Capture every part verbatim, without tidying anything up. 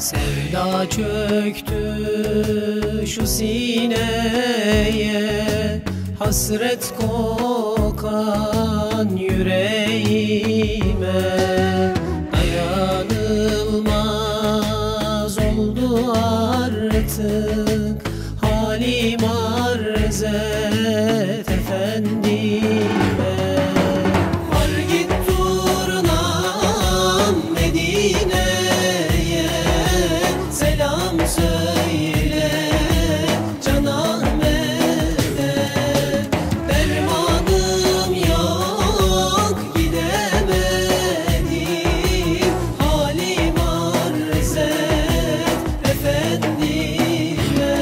Sevda çöktü şu sineye, hasret kokan yüreğime. Dayanılmaz oldu artık halim arz et efendime. Var git turnam Medine'ye, selam söyle Can Ahmet'e. Dermanım yok gidemedim, halim arz et efendime.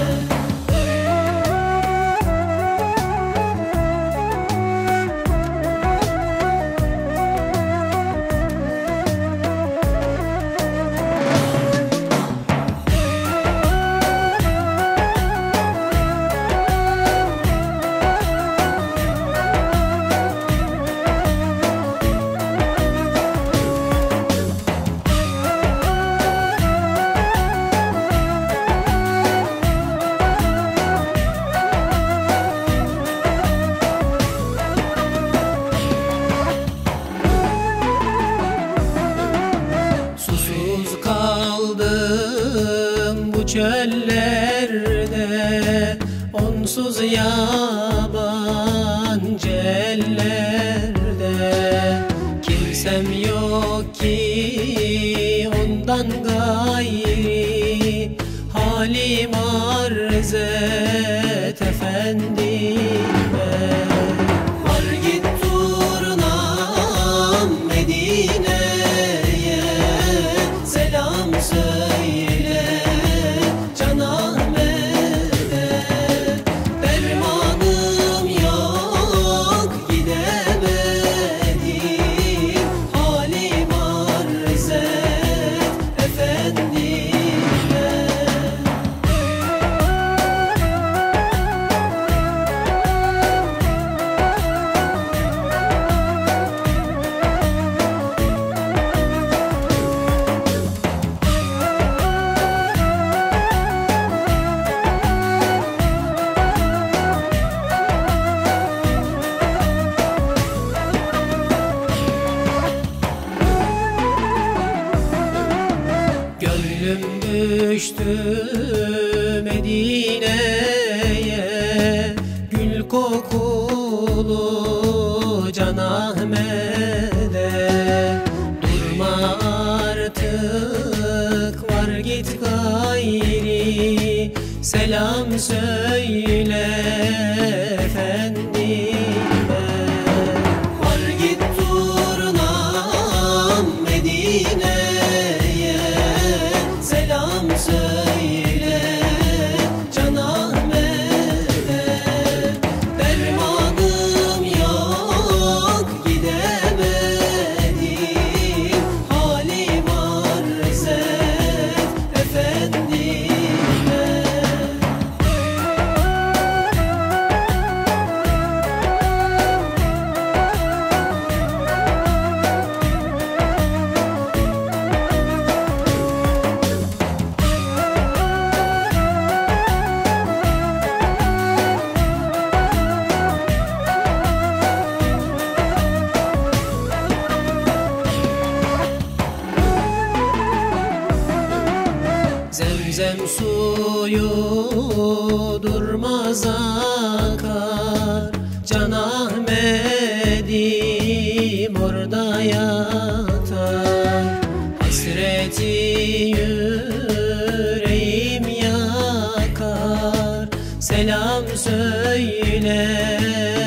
Kaldım bu çöllerde, onsuz yabancı ellerde. Kimsem yok ki ondan gayri, halim arz et efendime. Var git turnam Medine'ye, selam söyle Can Ahmet'e. Dermanım yok gidemedim, halim arz et efendime. Gönlüm düştü Medine'ye, gül kokulu Can Ahmet'e. Durma artık, var git gayri, selam söyle efendime. Var git turnam Medine'ye, selam söyle Can Ahmet'e. Dermanım yok gidemedim, halim arz et efendime. Zemzem suyu durmaz akar, Can Ahmet'im orada yatar. Hasreti yüreğim yakar, selam söyle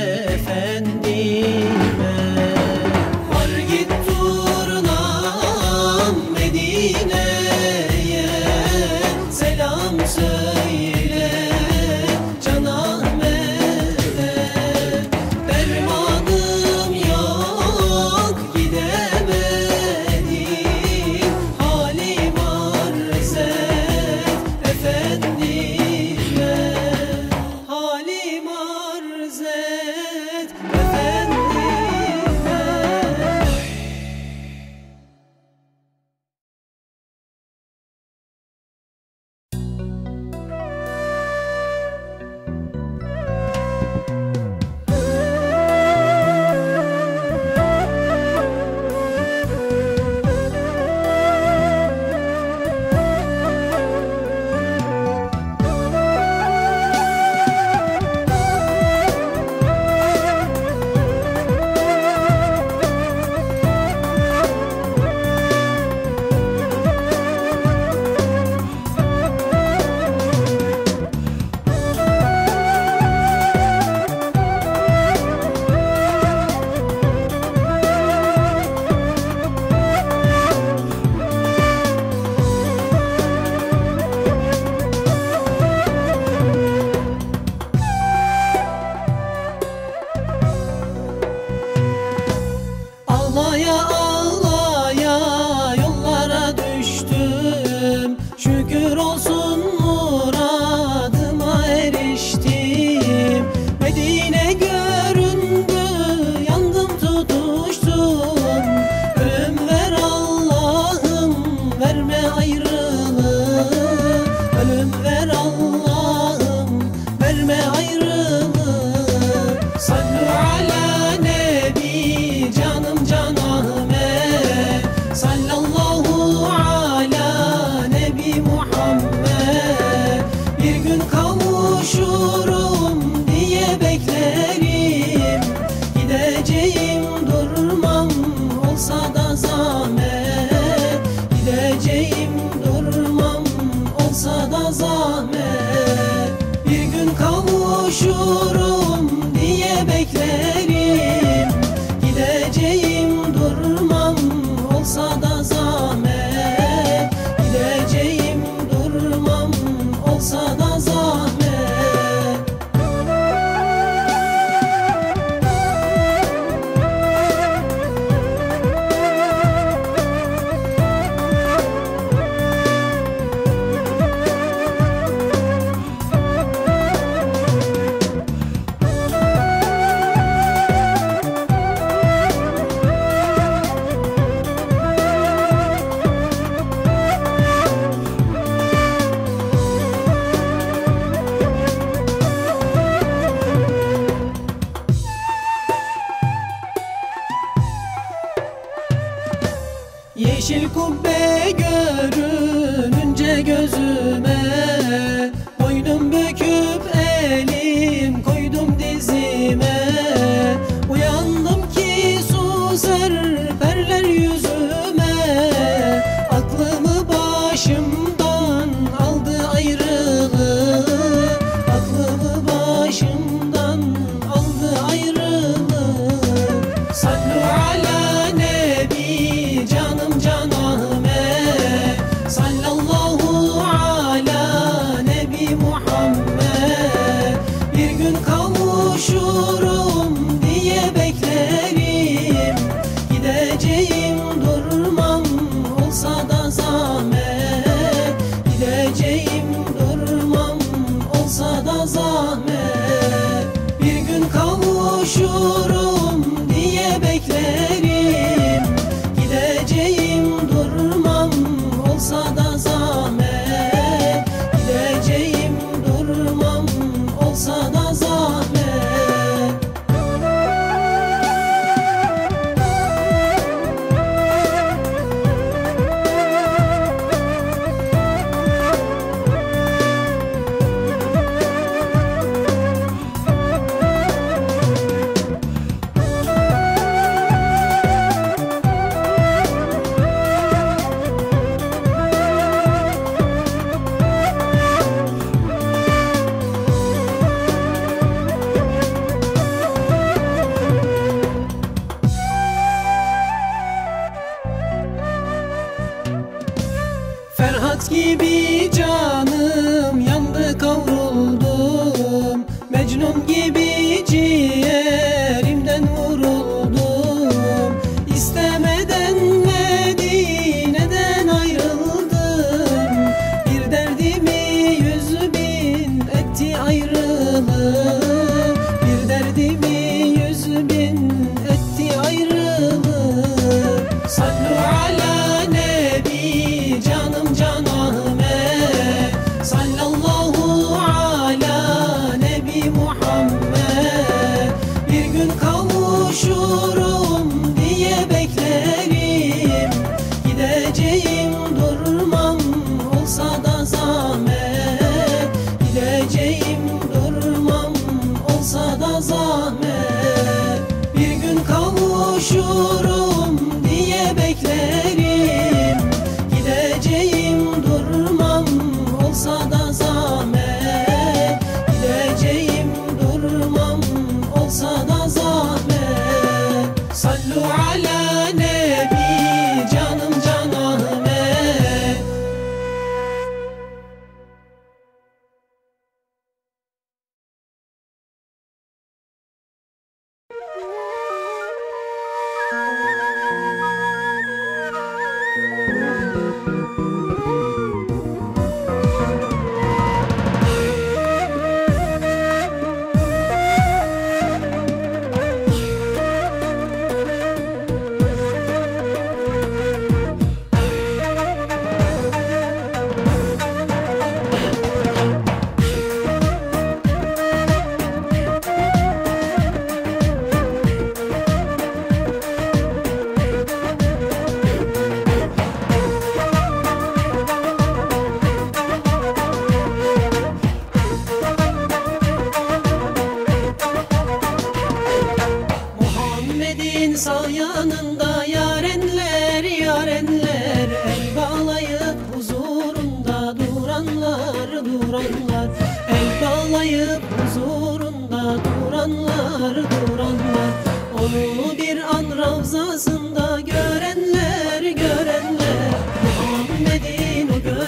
ayrılığı. Ölüm ver Allah'ım, verme ayrılığı. Sallu ala nebi, canım can Ahmet. Sallallahu ala nebi Muhammed. Bir gün kavuşurum diye beklerim. Gideceğim durmam, olsa da zahmet. Gideceğim durmam, olsa da zahmet. Bir gün kavuşurum diye beklerim. Gideceğim durmam, olsa da zahmet. Gideceğim durmam, olsa da zahmet. Yeşil kubbe görününce gözüme, boynum büküp elim koydum dizime. Uyandım ki su serperler yüzüme. Aklımı başımdan aldı ayrılığı. Aklımı başımdan aldı ayrılığı. Sallu ala nebi, canım can Ahmet. Sallallahu ala nebi Muhammed. Bir gün kavuşurum diye beklerim. Gideceğim durmam, olsa da zahmet. Gideceğim durmam, olsa da zahmet. Bir gün kavuşurum diye beklerim. Gideceğim durmam, olsa da zahmet. Gideceğim durmam, olsa da zahmet. Ferhat gibi canım yandı kavruldum. Mecnun gibi ciğerimden vuruldum. İstemeden Medine'den ayrıldım. Bir derdimi yüz bin etti ayrılığı. Bir derdimi yüz bin etti ayrılığı. Sallu ala nebi, canım can Ahmet. Sallallahu ala nebi Muhammed.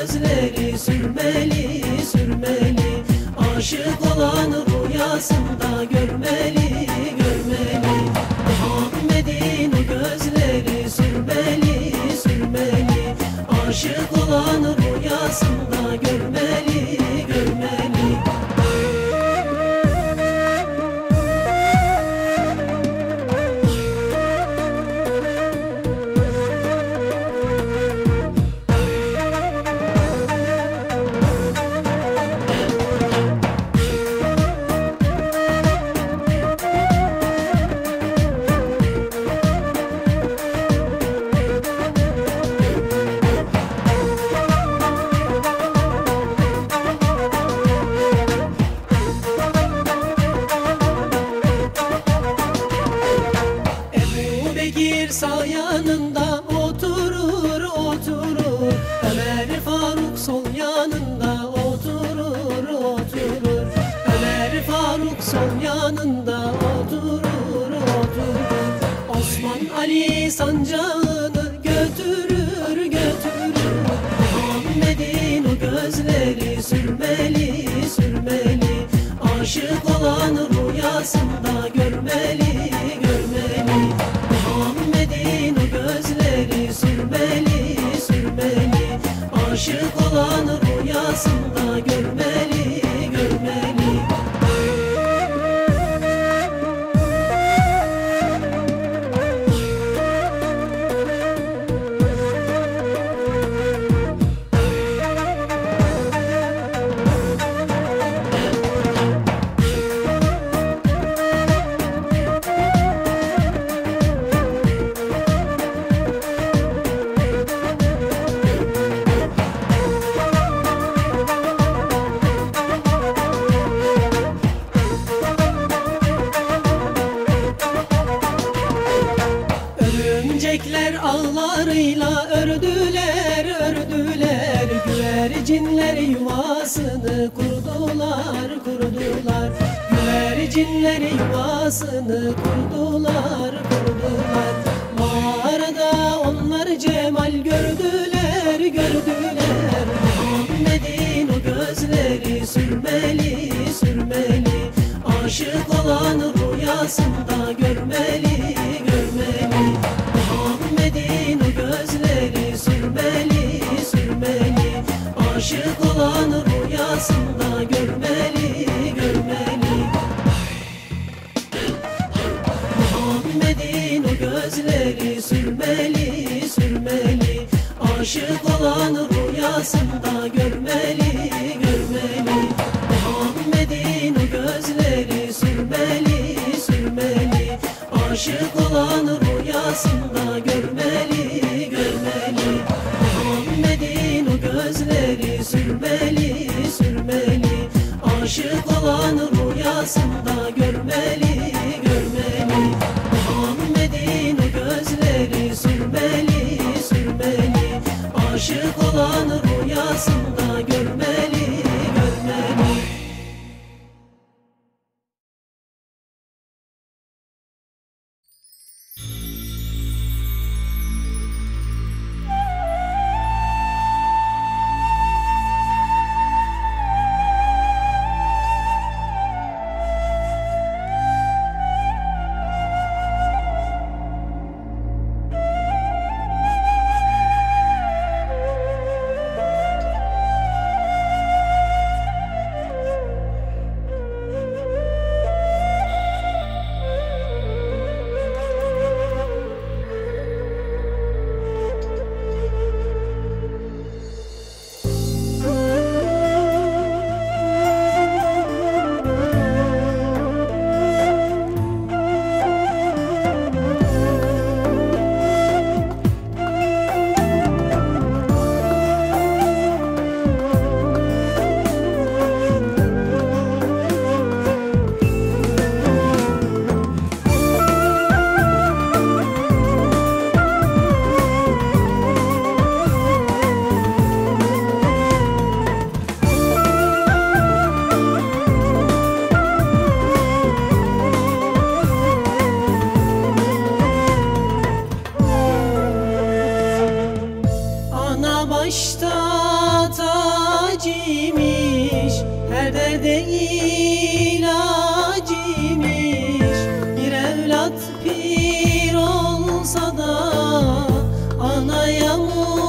gözleri sürmeli sürmeli, aşık olanı rüyasında görmeli görmeli. Muhammed'in o gözleri sürmeli sürmeli, aşık olanı rüyasında görmeli görmeli. Bekir sağ yanında oturur oturur, Ömer Faruk sol yanında oturur oturur, Ömer Faruk sol yanında oturur oturur. Osman Ali sancağını götürür götürür, Muhammed'in o gözleri sürmeli sürmeli, aşık olanı rüyasında görmeli görmeli. Muhammed'in o gözleri sürmeli sürmeli, aşık olanı rüyasında görmeli görmeli. Örümcekler ağlarıyla ördüler ördüler, güvercinler yuvasını kurdular kurdular, güvercinler yuvasını kurdular kurdular. Mağarada onlar cemal gördüler gördüler, Muhammed'in o gözleri sürmeli sürmeli, aşık olanı rüyasında görmeli görmeli. Muhammed'in o gözleri sürmeli sürmeli, aşık olanı rüyasında görmeli görmeli. Muhammed'in o gözleri sürmeli sürmeli, aşık olanı rüyasında görmeli görmeli. Muhammed'in o gözleri sürmeli sürmeli, aşık olanı rüyasında görmeli görmeli. Muhammed'in o gözleri sürmeli sürmeli, aşık olanı rüyasında görmeli görmeli. Muhammed'in o gözleri sürmeli sürmeli, aşık olanı rüyasında görmeli görmeli. derde ilacıymış. Bir evlat pir olsa da anaya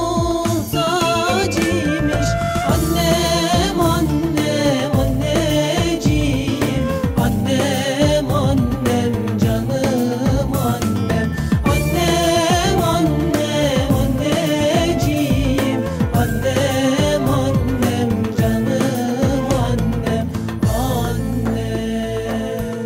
muhtacıymış. Annem, annem, anneciğim, annem, annem, canım annem. Annem, annem, anneciğim, annem, annem, canım annem, annem.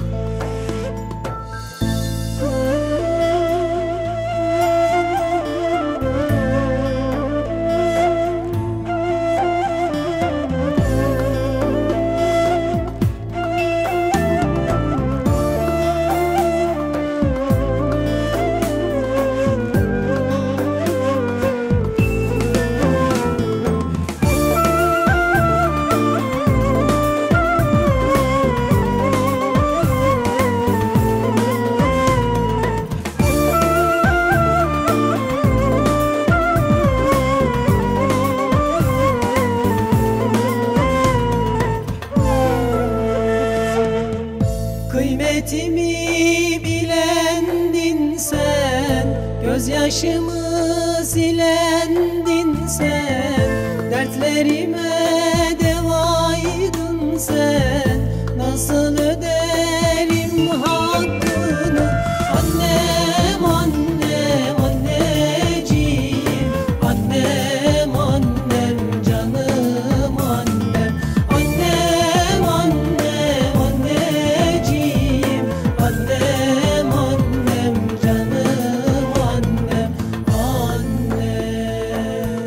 Kıymetimi bilendin sen, gözyaşımı silendin sen, dertlerime devaydın sen. Nasıl öderim hakkını? Annem, annem, anneciğim, annem, annem, canım annem. Annem, annem, anneciğim, annem, annem, canım annem, annem.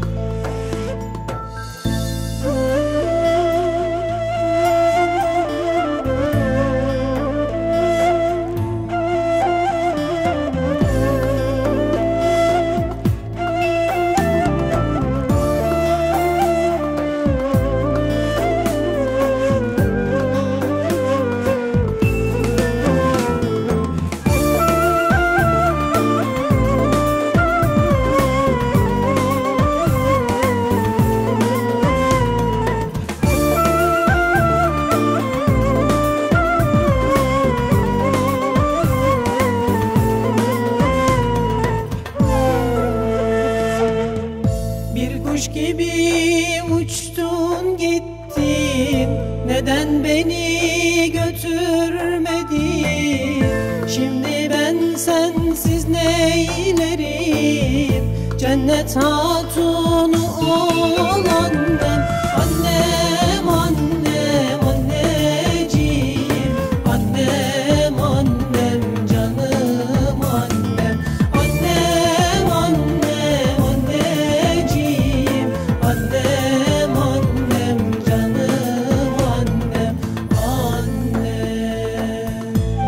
Bir kuş gibi uçtun gittin, neden beni götürmedin? Şimdi ben sensiz neylerim? Cennet hatunu olan ben. Annem, annem, anneciğim, annem, annem, canım annem. Annem, annem, anneciğim, annem, annem, canım annem, annem.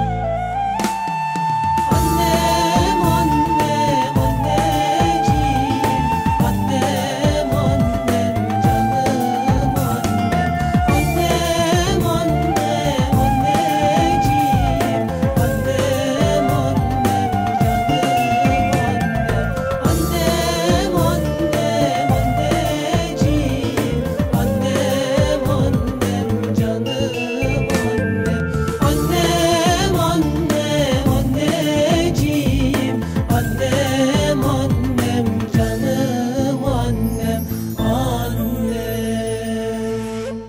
Annem, annem, anneciğim, annem, annem, canım annem. Annem, annem, anneciğim, annem, annem, canım annem. Annem, annem, anneciğim, annem, annem, canım annem. Annem, annem, anneciğim, annem, annem, canım annem, annem.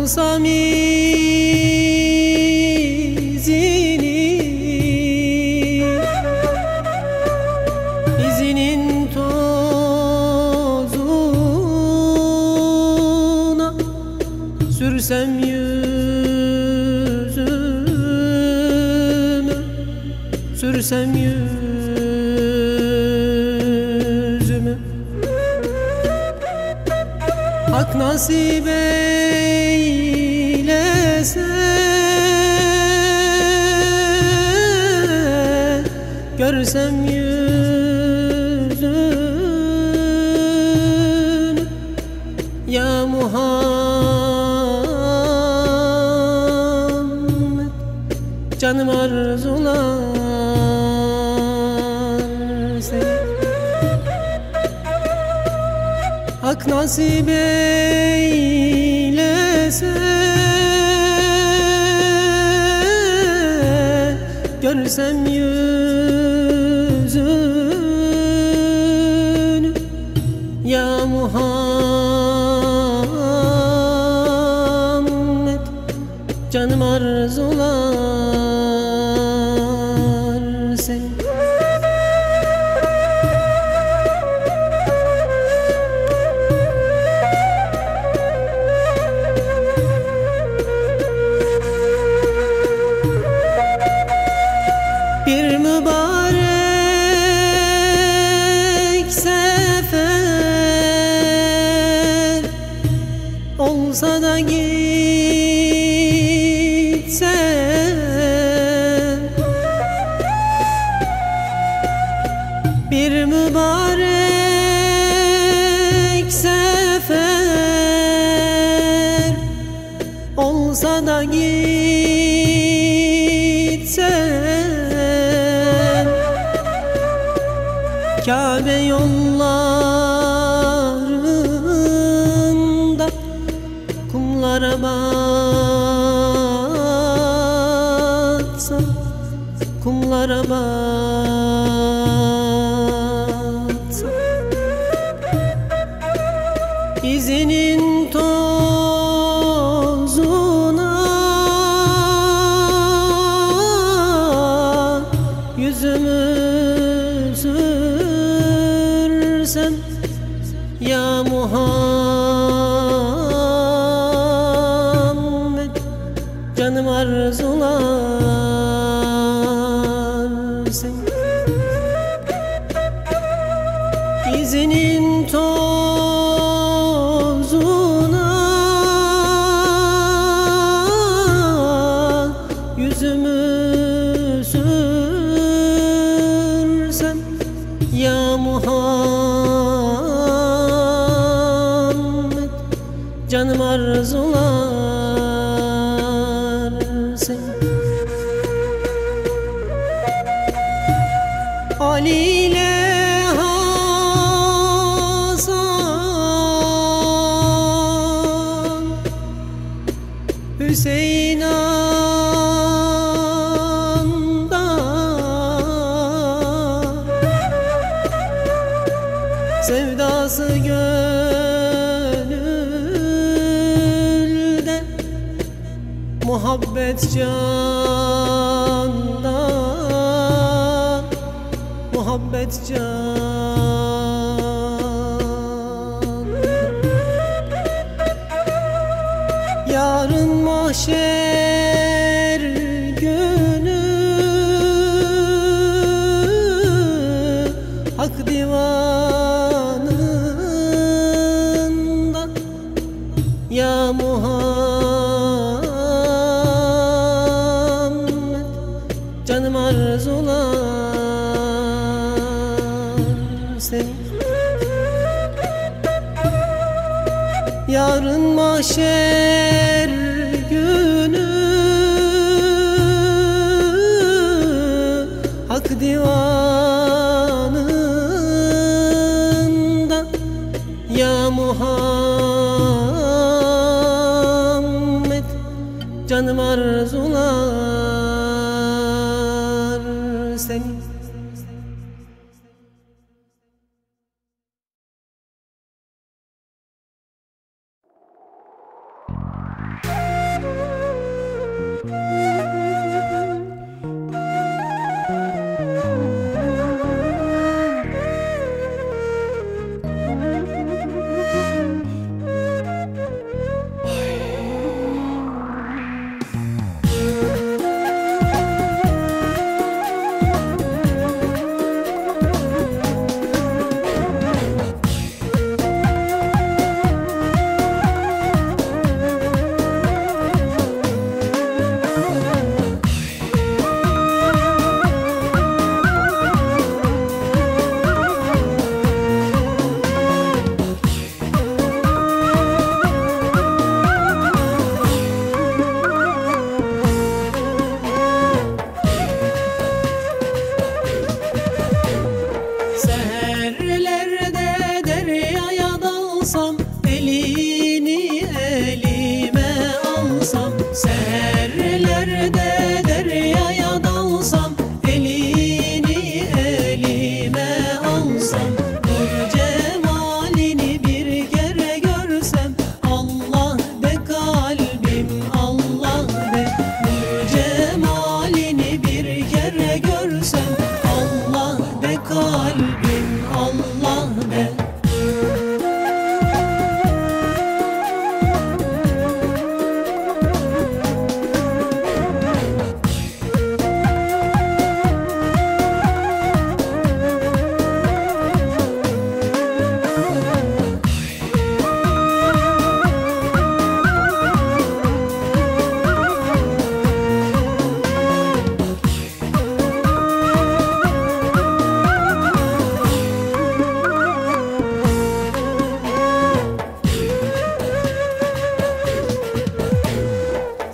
bulsam izini, izinin tozuna sürsem yüzümü, sürsem yüzümü, hak nasip eylese görsem yüzünü, ya Muhammed, canım arzular seni. Hak nasip eylese görsem yüzünü, ya Muhammed, canım arzular seni. Bir mübarek sefer olsa da gitsem, bir mübarek sefer olsa da gitsem, Kabe yollarında kumlara batsam, kumlara batsam, izinin tozuna yüzümü sürsem, ya Muhammed, canım arzular seni. İzinin tozuna yüzümü sürsem, ya Muhammed, canım arzular seni. Ali ile Hasan, Hüseyin anda, sevdası gönülde, muhabbet canda, muhabbet canda. Yarın mahşer günü hak divanında, ya Muhammed, canım arzular seni. Yarın mahşer günü hak divanında, ya Muhammed, canım arzular seni. We'll be right back.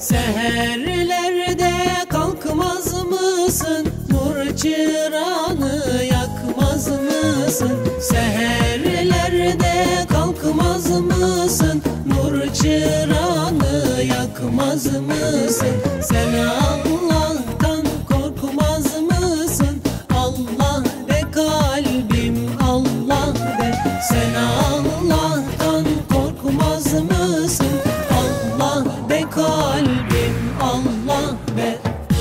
Seherlerde kalkmaz mısın? Nur çırağını yakmaz mısın? Seherlerde kalkmaz mısın? Nur çırağını yakmaz mısın? Sen Allah'tan korkmaz mısın? Allah de kalbim, Allah de. Sen Allah'tan korkmaz mısın? Allah de kalbim, Allah de.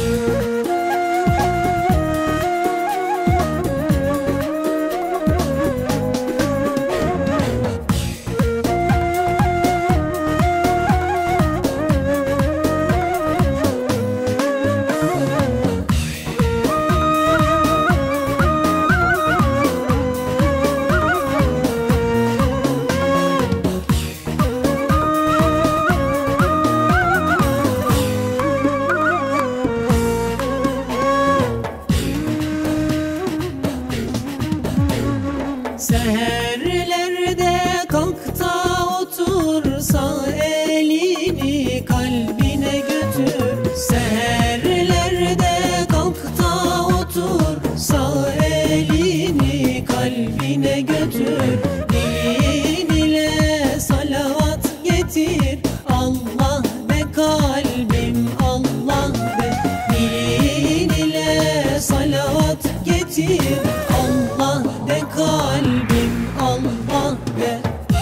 Seherlerde kalk da otur, sağ elini kalbine götür. Seherlerde kalk da otur, sağ elini kalbine götür. Dilin ile salavat getir, Allah de kalbim, Allah de. Dilin ile salavat getir, Allah de kalbim, Allah de.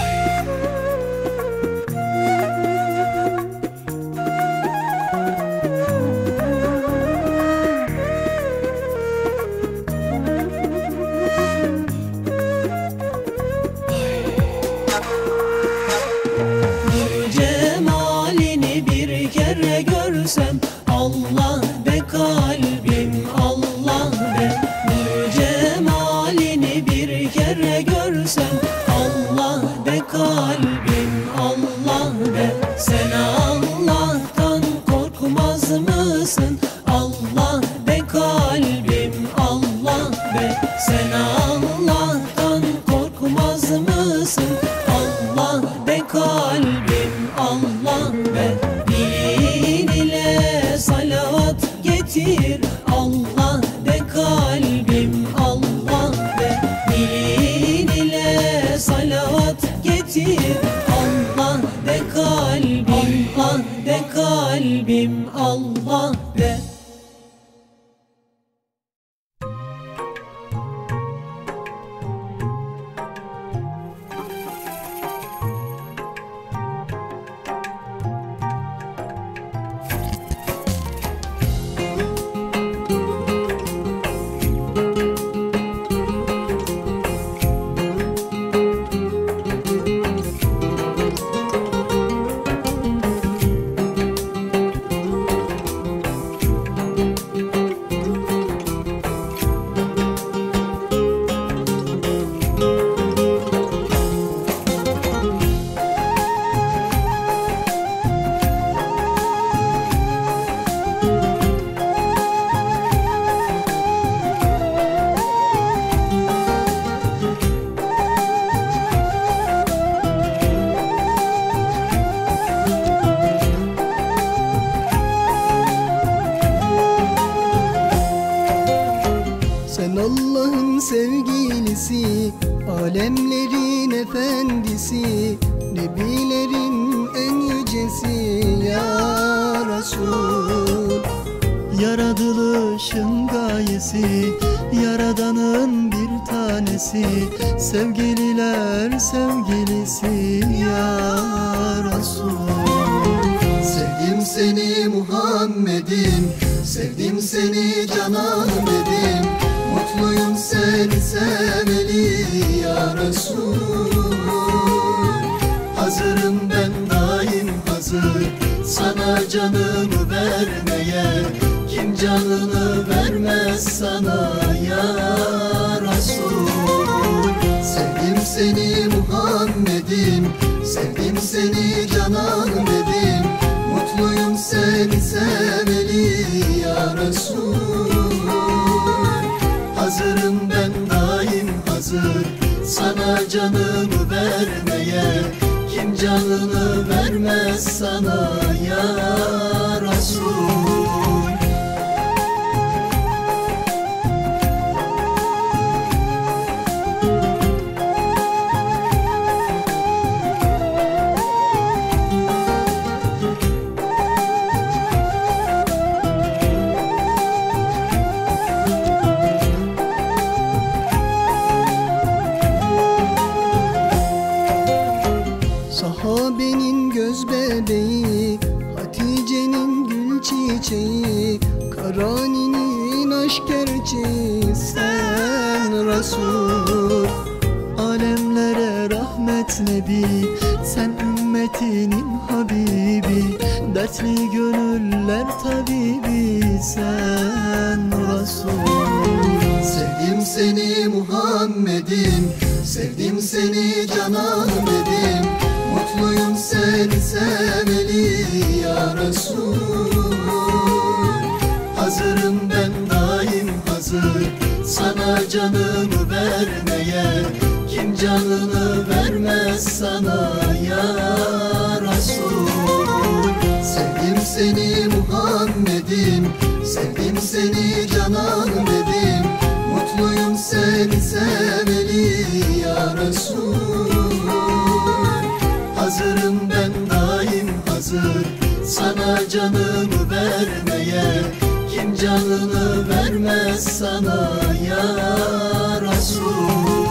Nur cemalini bir kere görsem, Allah de kalbim, Allah de. Nur cemalini bir kere görsem, Allah de kalbim, Allah de. Sen Allah'tan korkmaz mısın? Allah de kalbim, Allah de. Sen Allah'tan korkmaz mısın? Allah de kalbim, Allah de. Dilin ile salavat getir, Allah de kalbim, Allah de. Dilin ile salavat getir, Allah de kalbim, Allah de kalbim, Allah de. Sen Allah'ın sevgilisi, alemlerin efendisi, nebilerin en yücesi ya Resul. Yaratılışın gayesi, yaradanın bir tanesi, sevgililer sevgilisi ya Resul. Sevdim seni Muhammed'im, sevdim seni cananım dedim. Mutluyum seni sevmeli ya Resul. Hazırım ben daim hazır, sana canımı vermeye. Kim canını vermez sana ya Resul. Sevdim seni Muhammed'im, sevdim seni cananım dedim. Mutluyum seni sevmeli ya Resul. Hazırım ben daim hazır, sana canımı vermeye. Kim canını vermez sana ya Resul. Sahabenin göz bebeği, Hatice'nin gül çiçeği, Karani'nin aşk gerçeği sen Resul. Alemlere rahmet nebi, sen ümmetinin habibi, dertli gönüller tabibi sen Resul. Sevdim seni Muhammed'im, sevdim seni Can Ahmet'im, mutluyum seni sevmeli ya Resul. Hazırım ben daim hazır, sana canımı vermeye. Kim canını vermez sana ya Resul. Sevdim seni Muhammed'im, sevdim seni Can Ahmet'im, mutluyum seni sevmeli ya Resul. Hazırım ben daim hazır, sana canımı vermeye. Kim canını vermez sana ya Resul.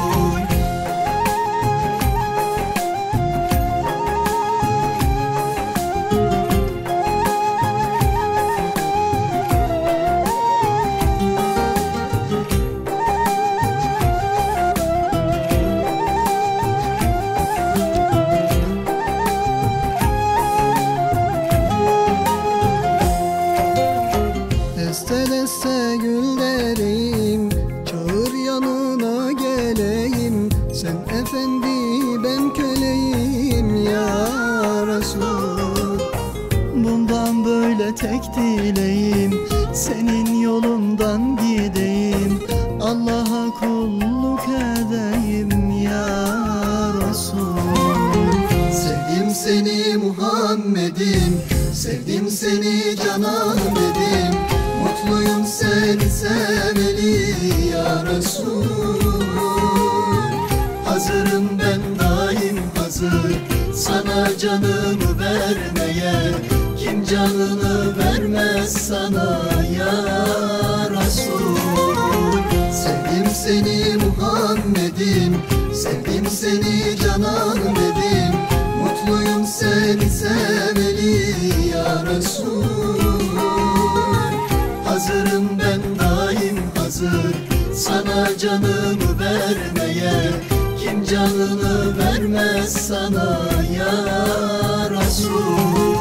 Deste deste gül dereyim, çağır yanına geleyim. Sen efendi ben köleyim ya Resul. Bundan böyle tek dileğim, senin yolundan gideyim. Allah'a kulluk edeyim ya Resul. Sevdim seni Muhammed'im, sevdim seni Can Ahmet'im, mutluyum seni sevmeli ya Resul. Hazırım ben daim hazır, sana canımı vermeye. Kim canını vermez sana ya Resul. Sevdim seni Muhammed'im, sevdim seni Can Ahmet'im, mutluyum seni sevmeli ya Resul. Hazırım ben daim hazır, sana canımı vermeye. Kim canını vermez sana ya Resul.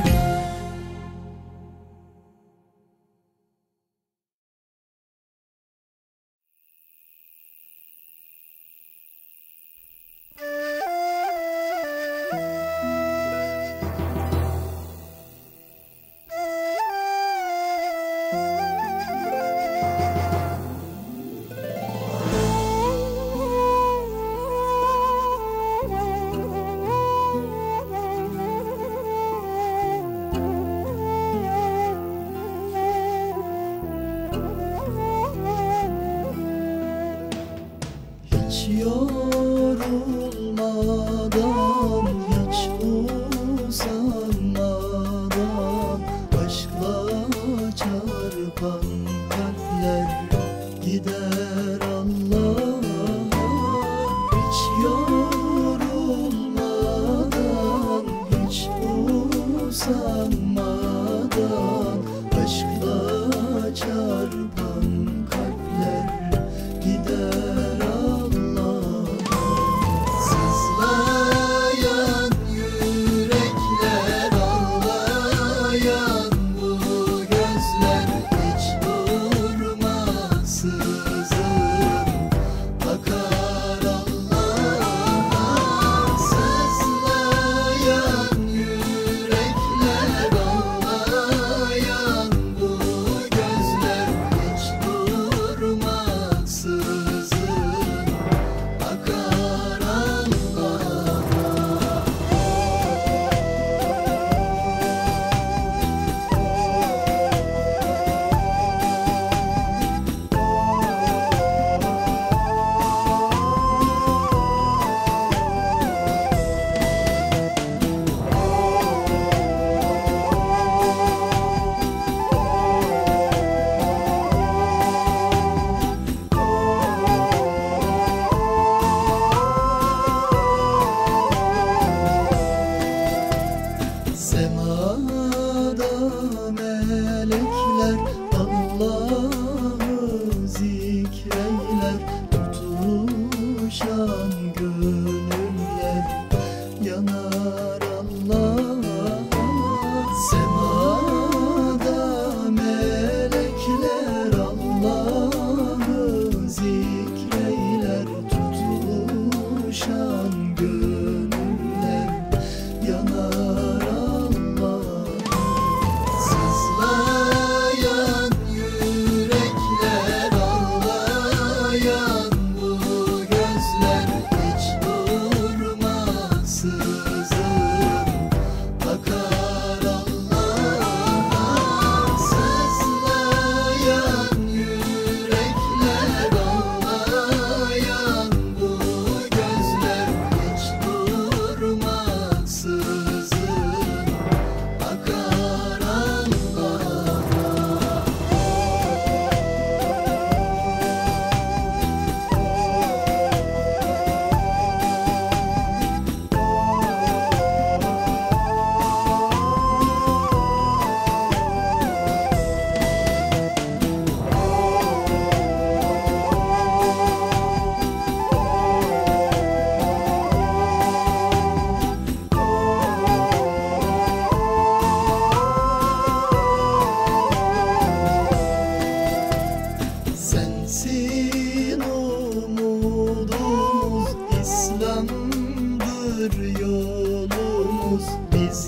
Hiç yorulmadan, hiç usanmadan, aşkla çarpan kalpler gider Allah'a. Hiç yorulmadan, hiç usanmadan, aşkla çarpan kalpler gider Allah'a. Sızlayan yürekler, ağlayan bu gözler, hiç durmasızın bakar Allah'a. Sızlayan yürekler, ağlayan bu gözler, hiç durmasızın Semada melekler Allah'ı zikreyler, tutuşan gönüller yanar Allah'a. Semada melekler Allah'ı zikreyler, tutuşan gönüller yanar Allah. Sızlayan yürekler, ağlayan bu gözler hiç durmaksızın akar Allah'a. Sızlayan yürekler, ağlayan bu gözler hiç durmaksızın akar Allah'a. Sensin umudumuz, İslam'dır yolumuz. Biz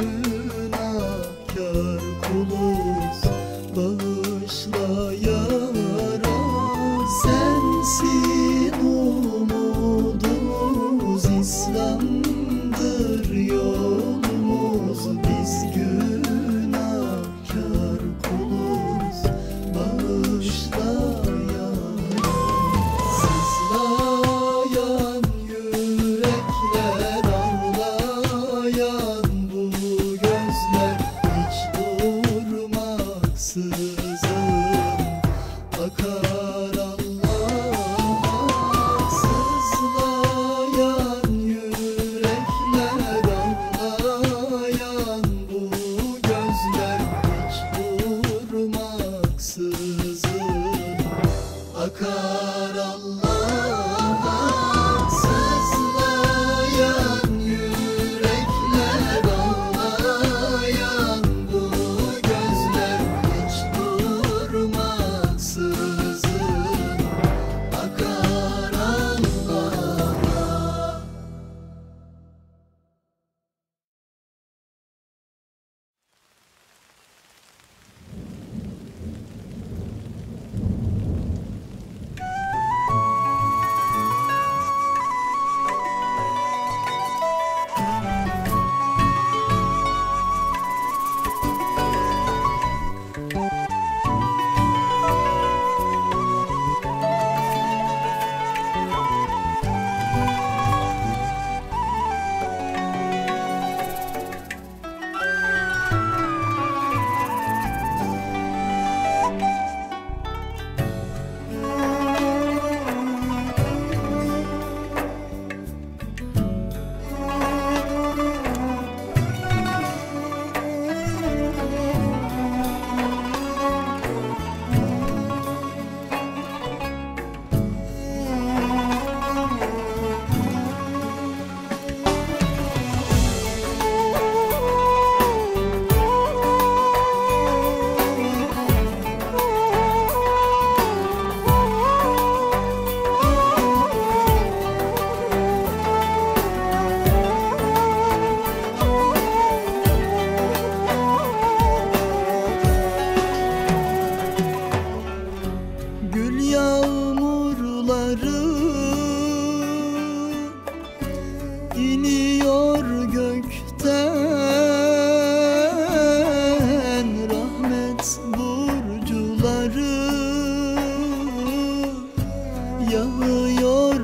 günahkar kuluz, bağışla ya Rab. Sensin umudumuz, İslam'dır yolumuz. Biz günahkar kuluz, bağışla ya Rab. Sızlayan yürekler, ağlayan bu gözler hiç durmaksızın akar Allah'a. Sızlayan yürekler, ağlayan bu gözler hiç durmaksızın akar Allah'a. Sızlayan yürekler, ağlayan bu gözler hiç durmaksızın akar Allah'a. Gül yağmurları iniyor gökten, rahmet burcuları yağıyor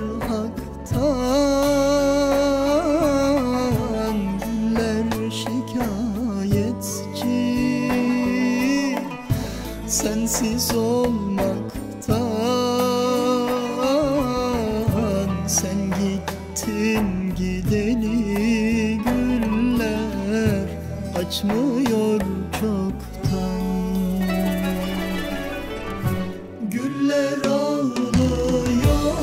haktan. Güller şikayetçi, sensiz olmaktan. Sen gittin gideli güller açmıyor çoktan. Güller ağlıyor,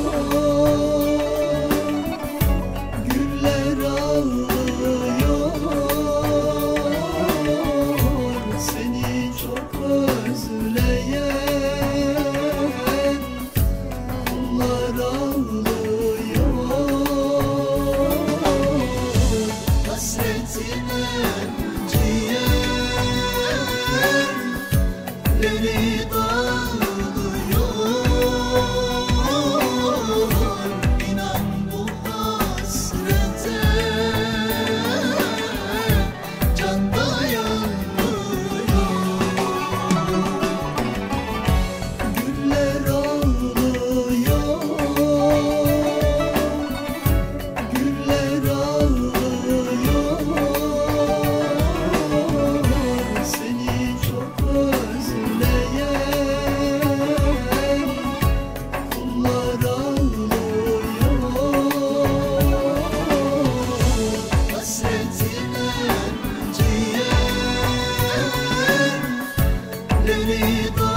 güller ağlıyor, seni çok özleyen kullar ağlıyor. Hasretine ciğerleri dağılıyor. İnan bu hasrete can dayanmıyor. Güller ağlıyor, güller ağlıyor, seni çok özleyen kullar ağlıyor. Hasretine ciğerleri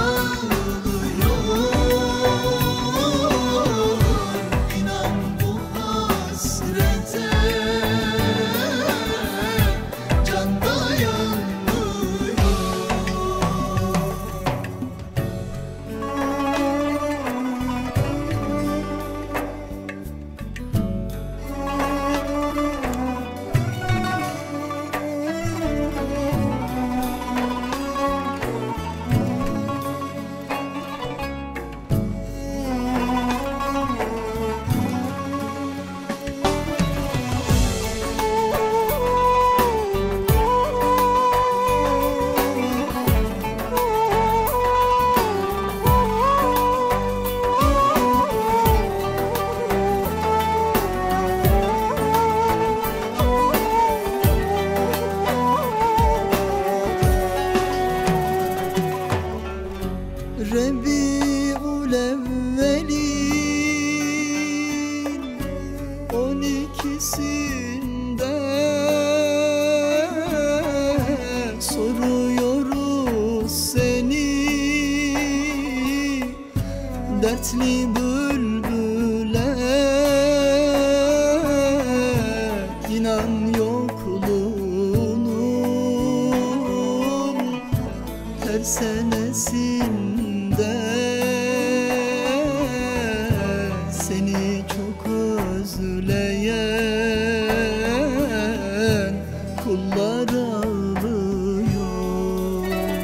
dağılıyor. İnan bu hasrete can dayanmıyor. Rebi'ül evvelin on ikisinde soruyoruz seni, dertli bülbüle. İnan yokluğunun her senesinde seni çok özleyen kullar ağlıyor.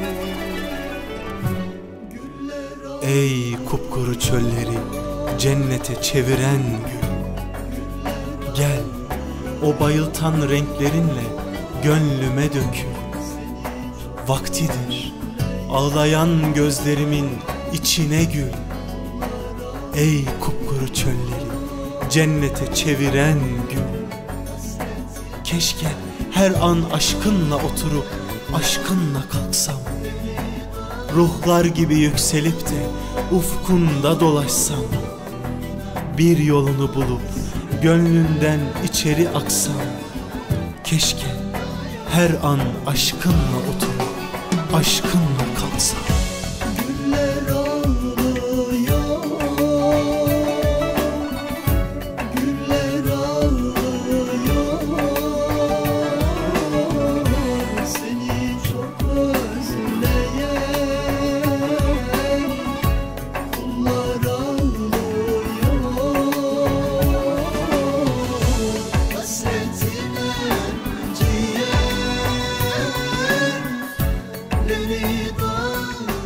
Güller Ey kupkuru çölleri cennete çeviren gül, gel o bayıltan renklerinle gönlüme dökül. Vaktidir ağlayan gözlerimin içine gül. Ey kupkuru çölleri cennete çeviren gül, keşke her an aşkınla oturup aşkınla kalksam, ruhlar gibi yükselip de ufkunda dolaşsam, bir yolunu bulup gönlünden içeri aksam. Keşke her an aşkınla oturup aşkınla kalksam. güller ağlıyor, güller ağlıyor, seni çok özleyen kullar ağlıyor. Hasretine ciğerleri dağılıyor.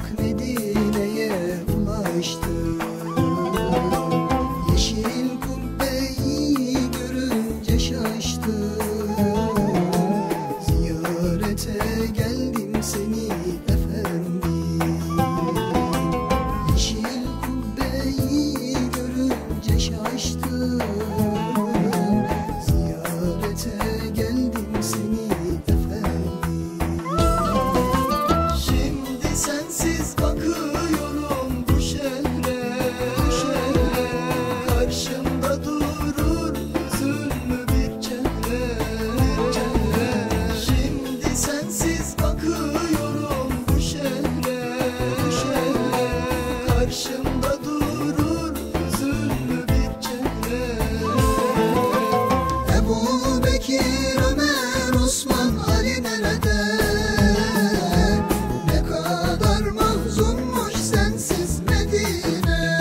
Medine'ye ulaştım. Yeşil kubbeyi görünce şaştım. Ziyarete geldim seni efendim. Yeşil kubbeyi görünce şaştım. Ziyarete geldim seni efendim. Şimdi sensiz bakıyorum bu şehre, bu şehre. Karşımda durur hüzünlü bir çehre, bir çehre. Şimdi sensiz bakıyorum bu şehre, bu şehre. Karşımda durur hüzünlü bir çehre. Ebu Bekir, Ömer, Osman, Ali nerede? Ne kadar mahzunmuş sensiz Medine.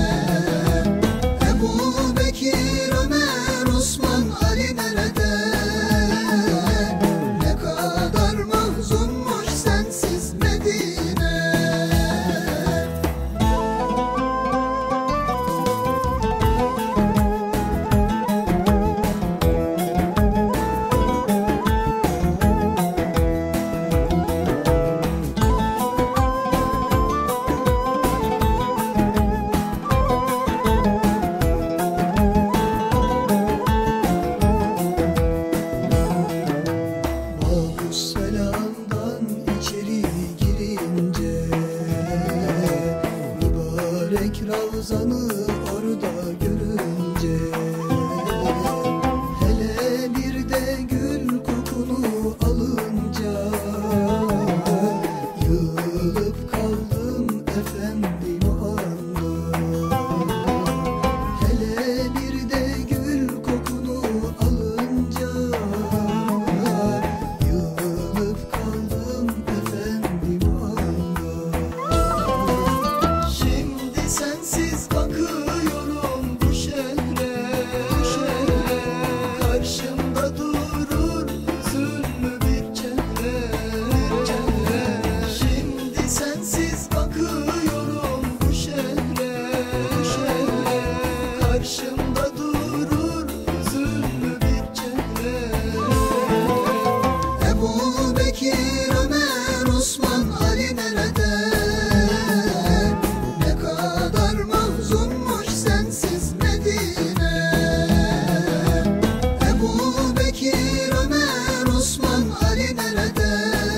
Ebu Bekir, Ömer, Osman, Ali nerede? Ne kadar mahzunmuş sensiz Medine. Babüsselam'dan içeri girince mübarek Ravzanı orada görünce, hele bir de gül kokunu alınca yığılıp kaldım efendim o anda. Hele bir de gül kokunu alınca yığılıp kaldım efendim o anda. Şimdi sensiz bakıyorum bu şehre, bu şehre. Karşımda durur hüzünlü bir çehre, bir çehre. Şimdi sensiz bakıyorum bu şehre, bu şehre. Karşımda durur hüzünlü bir çehre. Ebu Bekir, Ömer, Osman, Ali nerede? Ne kadar mahzunmuş sensiz Medine. Ebu Bekir, Ömer, Osman, Ali nerede?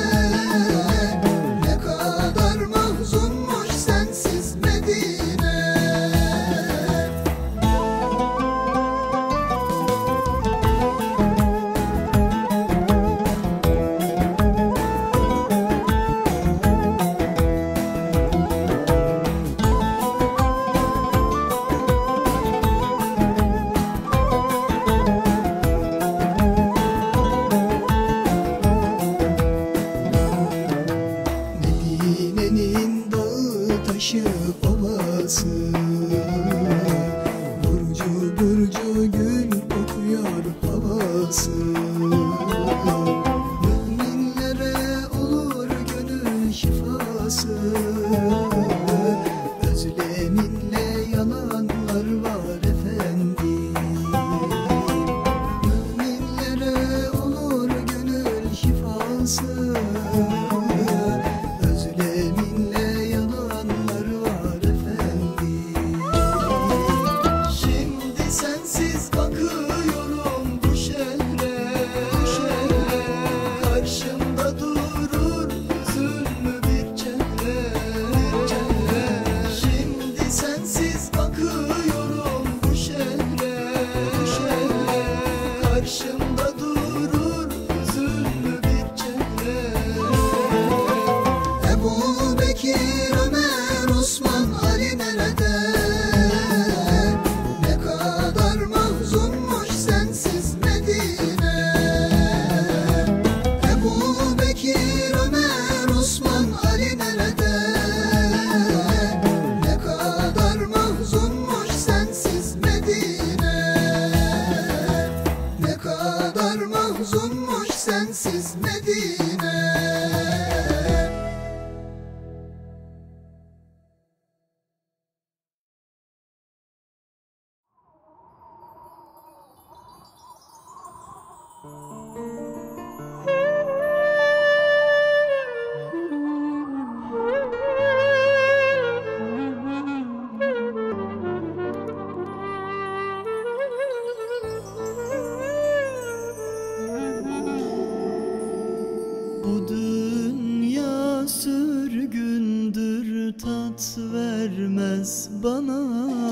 Ne kadar mahzunmuş sensiz Medine. Medine'nin dağı taşı ovası, burcu burcu gül kokuyor havası. Müminlere olur gönül şifası, özleminle yananlar var efendim. Müminlere olur gönül şifası, özleminle yananlar var efendim. Bu dünya sürgündür, tat vermez bana.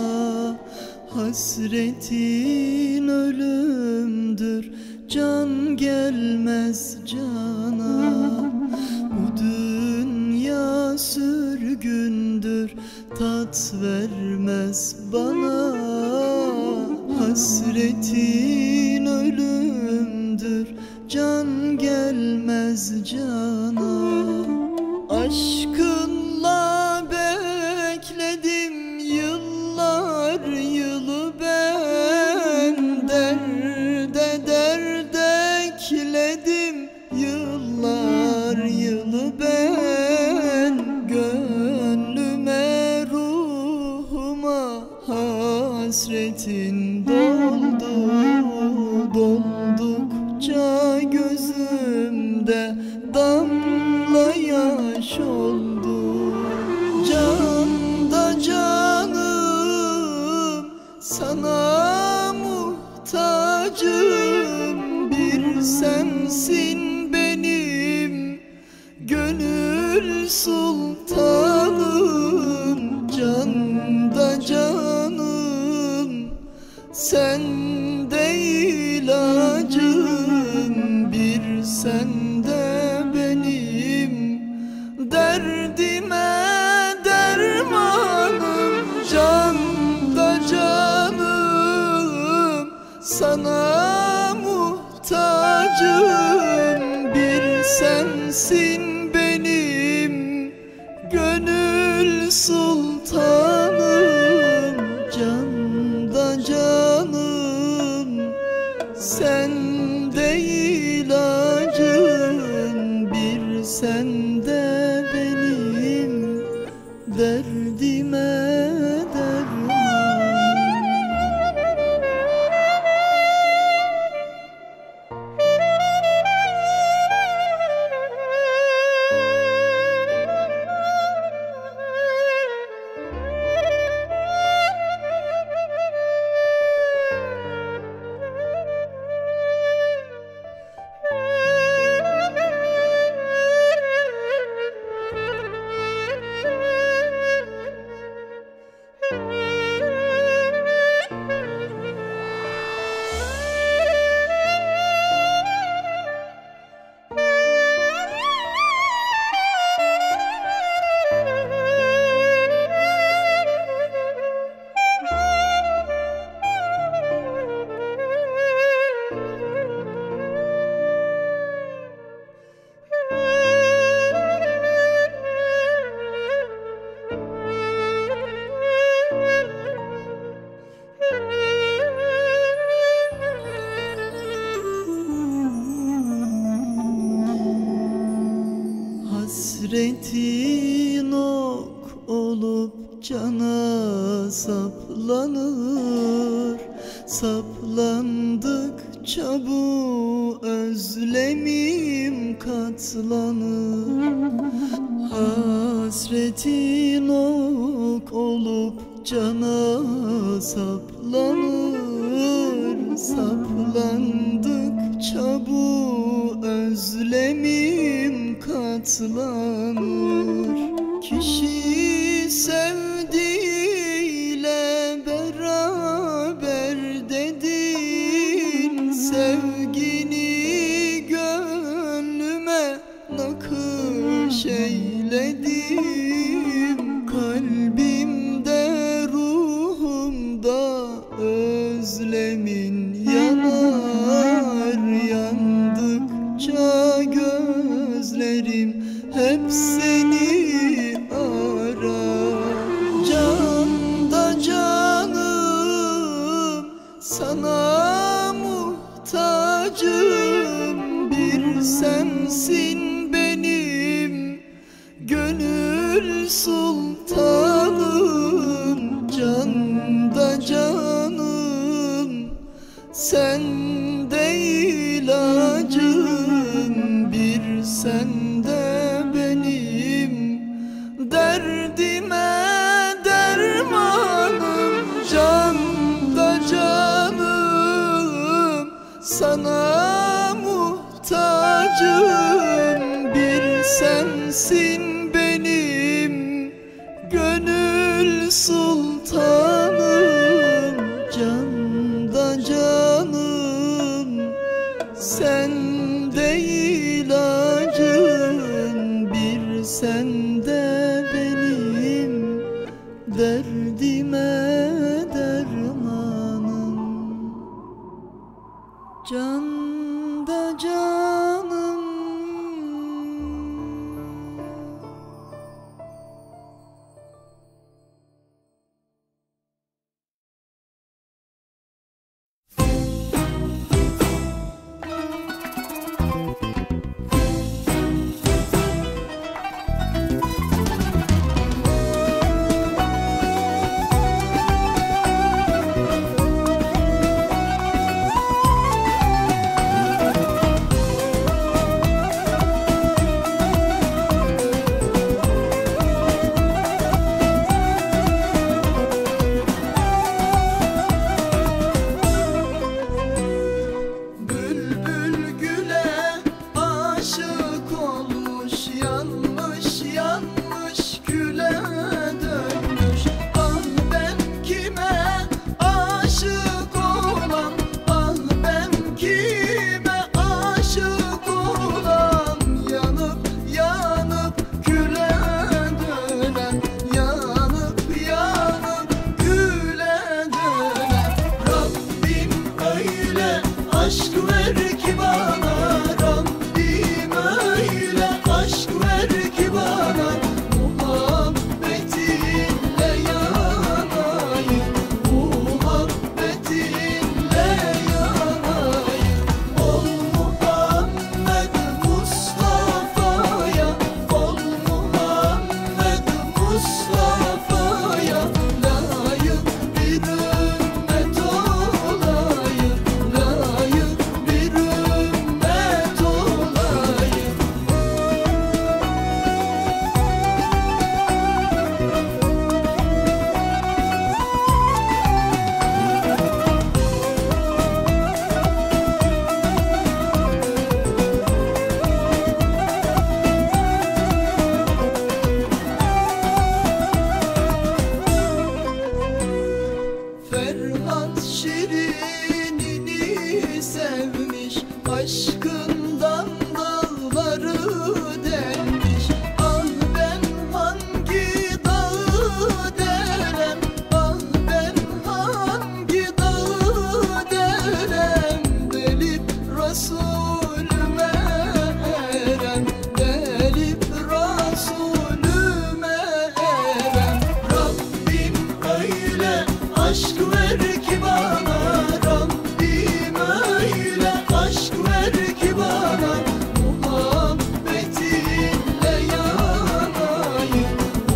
Hasretin ölümdür, can gelmez cana. Bu dünya sürgündür, tat vermez bana. Hasretin ölümdür, can gelmez cana. Aşkınla bekledim yıllar yılı ben, derde derde ekledim yıllar yılı ben. Gönlüme ruhuma hasretin doldu, doldukça gözümde damla yaş oldu. Can da canım, sana muhtacım. Bir sensin benim gönül sultanım. Can da canım, sen de ilacım. Bir sende benim derdime dermanım. Can da canım, sana muhtacım. Bir sensin benim gönül sultanım. Can da canım, sen de ilacım. Bir sende benim derdime derman. Hasretin ok olup cana saplanır. Saplandıkça bu özlemim katlanır. Hasretin ok olup cana saplanır. Saplandıkça bu özlemim katlanır. Kişi sevdiğiyle beraber dedin. Sevgini gönlüme nakış eyledim. Kalbimde ruhumda özlemin yanar. Yandıkça gözlerim hep seni arar. Can da canım, sana muhtacım. Bir sensin benim gönül sultanım. Can da canım, sen de ilah sana muhtacım. Bir sensin benim gönül sultanım, canda canım, sende ilacım. Bir sende benim derdime dermanım, canda canım. Aşkından dağları delmiş. Ah ben hangi dağı delem, ah ben hangi dağı delem. Delip Resulüme erem, delip Resulüme erem. Rabbim öyle aşk ver ki bana, Rabbim öyle aşk ver ki bana, muhabbetinle yanayım,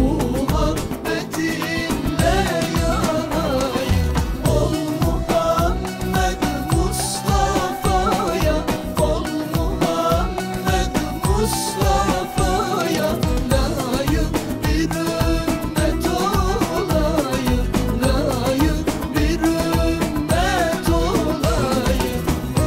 muhabbetinle yanayım. Ol Muhammed Mustafa'ya, ol Muhammed Mustafa'ya layık bir ümmet olayım, layık bir ümmet olayım.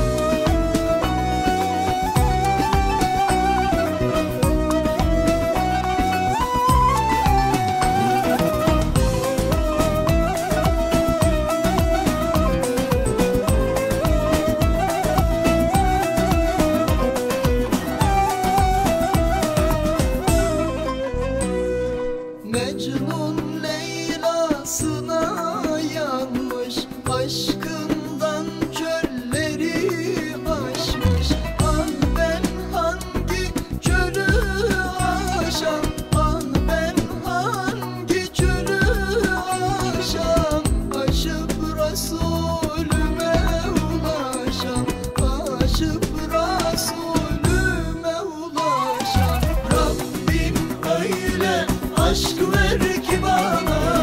Mecnun Leyla'sına yanmış, aşkından çölleri aşmış. Ah ben hangi çölü aşam, ah ben hangi çölü aşam. Aşıp Resulüme ulaşam, aşıp Resulüme ulaşam. Rabbim öyle aşk ver ki bana,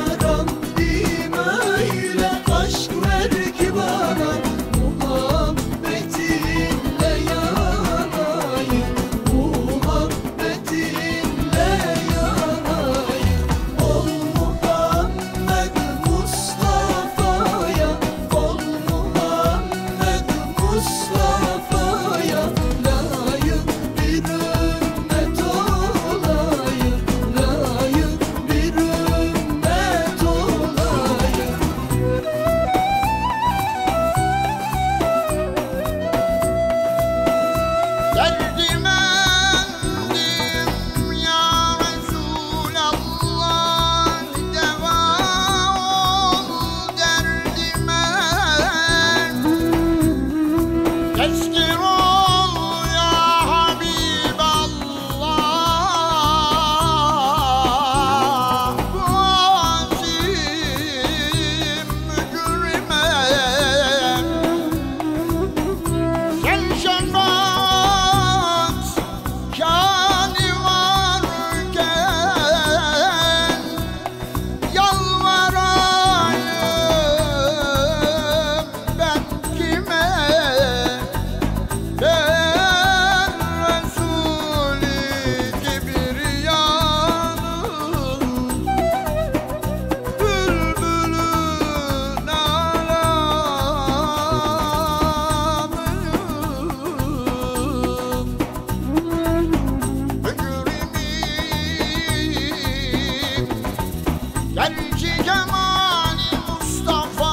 felci cemali Mustafa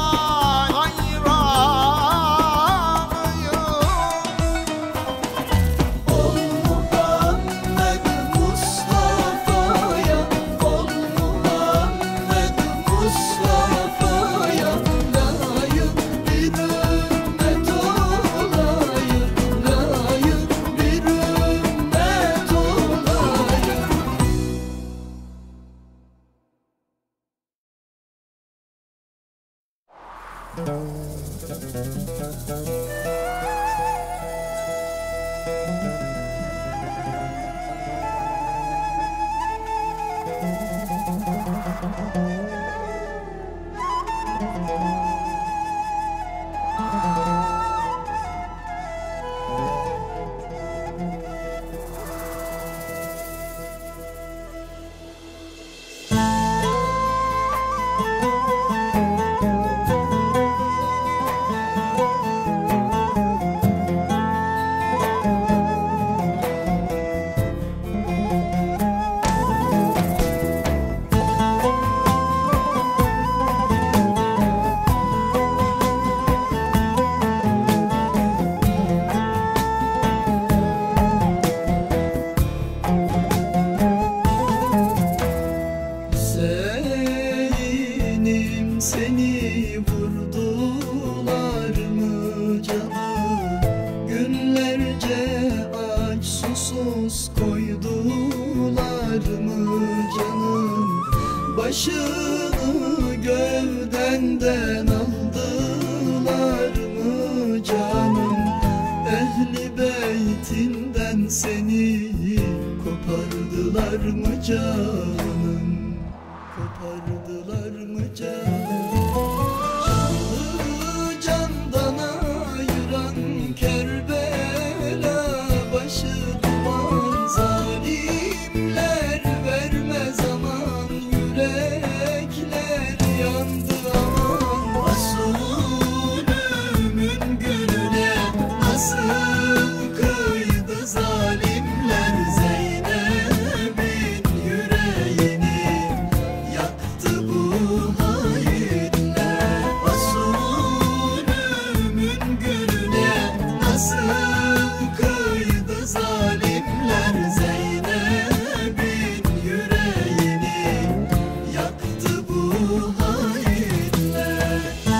hayranıyım. Ol Muhammed Mustafa'ya, ol Muhammed Mustafa'ya layık bir ümmet olayım, layık bir ümmet olayım. Seyinim seni vurdular mı canım? Günlerce aç susuz koydular mı canım? Başını gövdenden aldılar mı canım? Ehli beytinden seni kopardılar mı canım? Kopardılar mı canım? Canı candan ayıran Kerbela başı duman, zalimler vermez aman, yürekler yandı aman. Resulümün gülüne nasıl kıydı zalimler, Zeynep'in yüreğini yaktı bu hainler. Resulümün gülüne nasıl kıydı zalimler, Zeynep'in yüreğini yaktı bu hainler.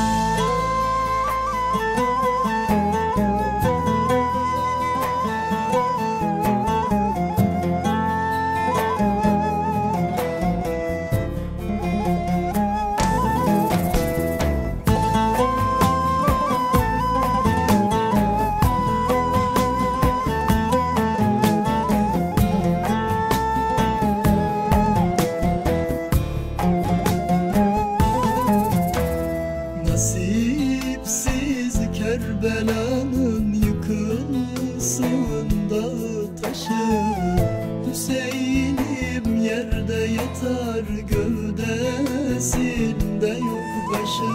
Nasipsiz Kerbela'nın yıkılsın dağı taşı, Hüseyin'im yerde yatar, gövdesinde yok başı.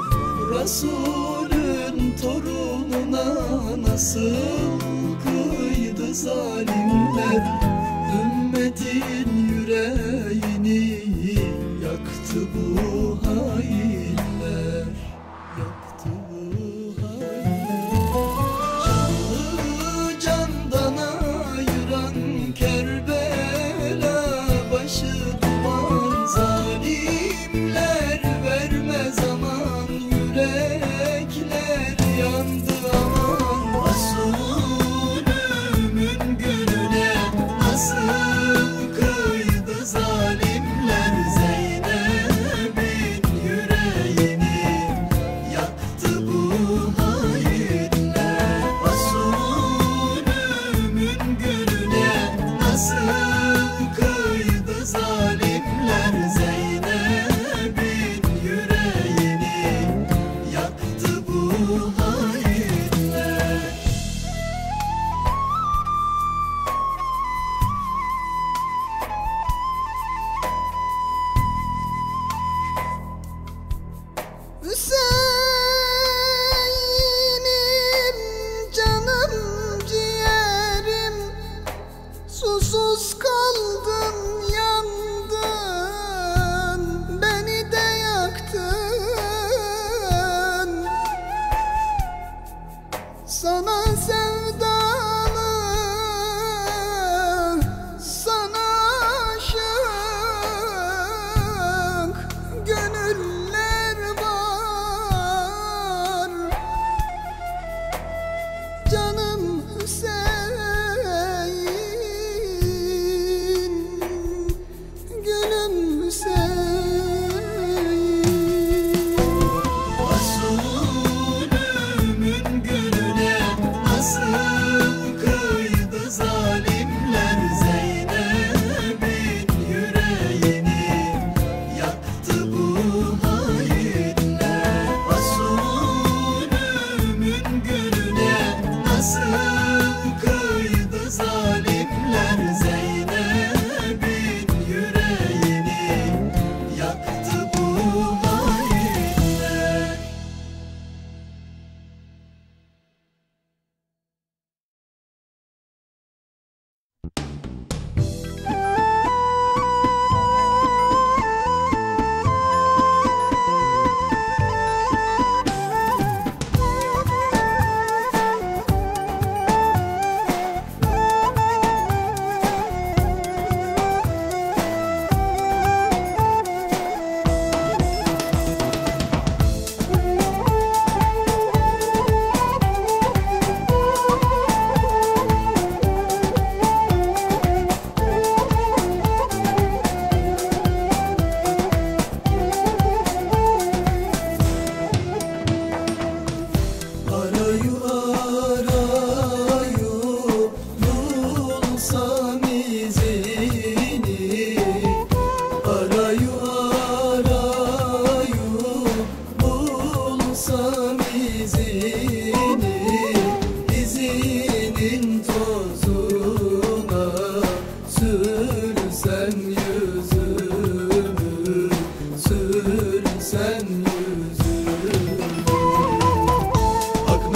Resulün torununa nasıl kıydı zalimler, ümmetin yüreğini yaktı bu hainler, yaktı bu hainler. Canı candan ayıran Kerbela başı duman, zalimler vermez aman, yürekler yandı aman. Resulümün gülüne nasıl kıydı zalimler, Zeynep'in yüreğini yaktı bu hainler. Resulümün gülüne nasıl kıydı zalimler, Zeynep'in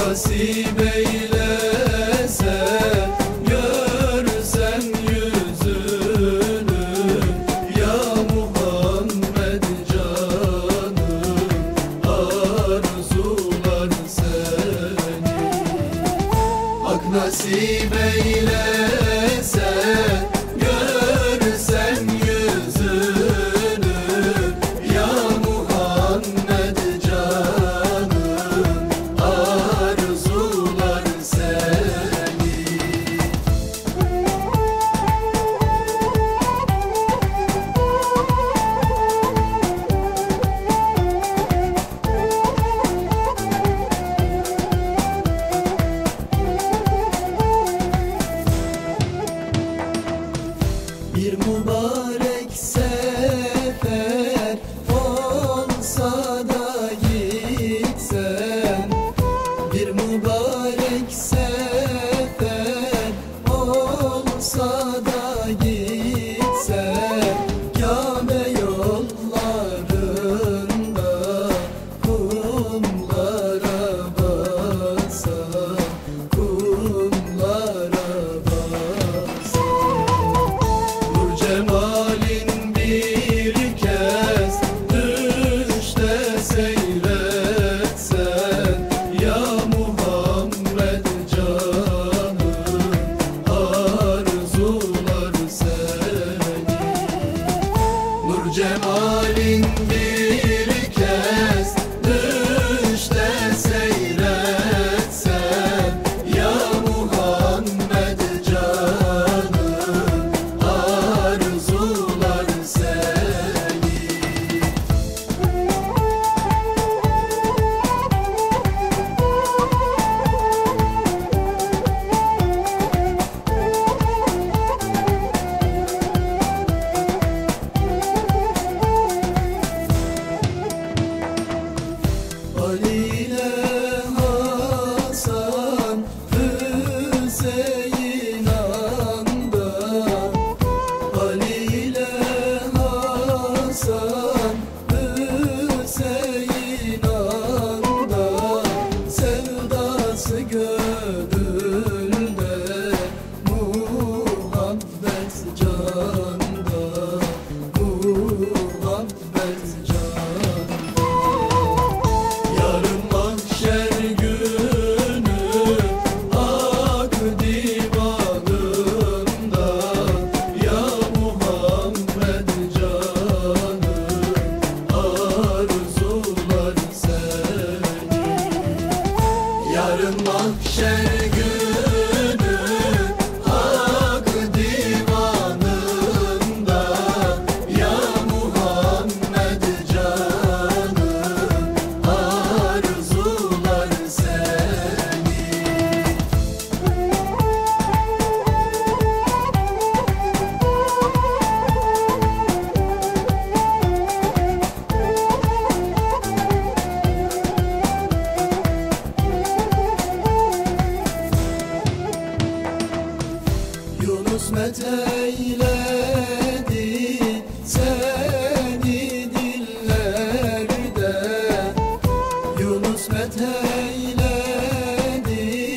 nasip eylese, görsem yüzünü ya Muhammed canım, arzular seni. Hak nasip eylese, görsem yüzünü ya Muhammed canım, arzular seni. Bir mübarek sefer olsa da gitsen, bir mübarek sefer olsa da gitsen, Kabe yollarında kumlara bassan, kumlara bassan. Nur cemalin bir kez düşte seyretsen ya Muhammed canım, arzular seni. Nur cemalin bir kez düşte seyretsen ya Muhammed canım, arzular seni. Ali ile Hasan Hüseyin anda, Ali ile Hasan Hüseyin anda, sevdası gönülde, muhabbet canda, muhabbet canda. Yarın mahşer günü Hak divanında ya Muhammed canım, arzular seni. Yarın mahşer günü Hak divanında ya Muhammed canım, arzular seni. Yunus metheyledi seni dillerde, Yunus metheyledi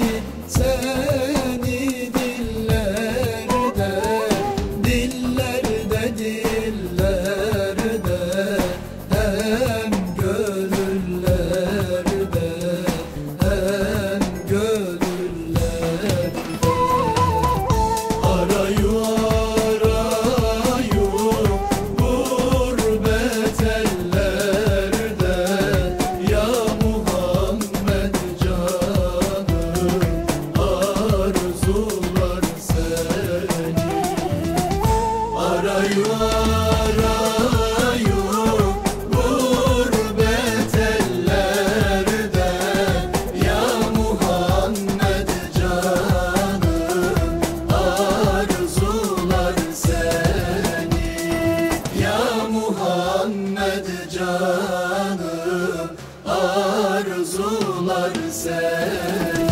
seni dillerde, dillerde dillerde hem gönüllerde, hem gönüllerde. Arayu arayu gurbet ellerde ya Muhammed canım, arzular seni. Arayu arayu gurbet ellerde ya Muhammed canım, arzular seni. Ya Muhammed canım, arzular seni.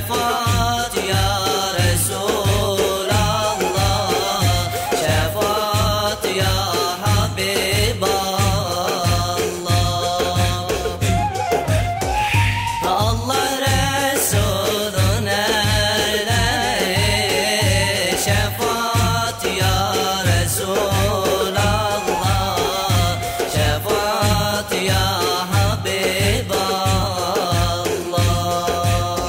şefaat ya Resulallah, şefaat ya Habiballah. Allah Resulüne şefaat ya Resulallah, şefaat ya Habiballah.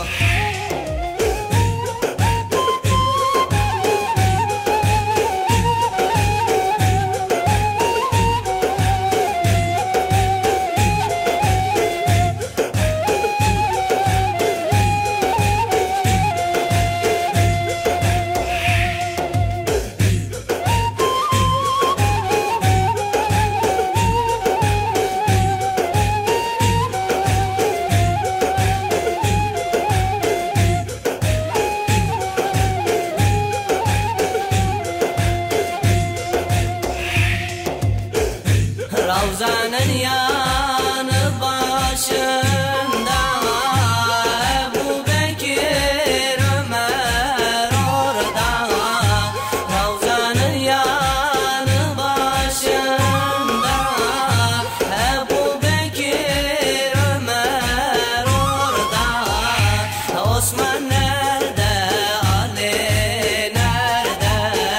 Ravzanın yanı başında Ebu Bekir Ömer orada. Ravzanın yanı başında Ebu Bekir Ömer orada. Osman nerede, Ali nerede?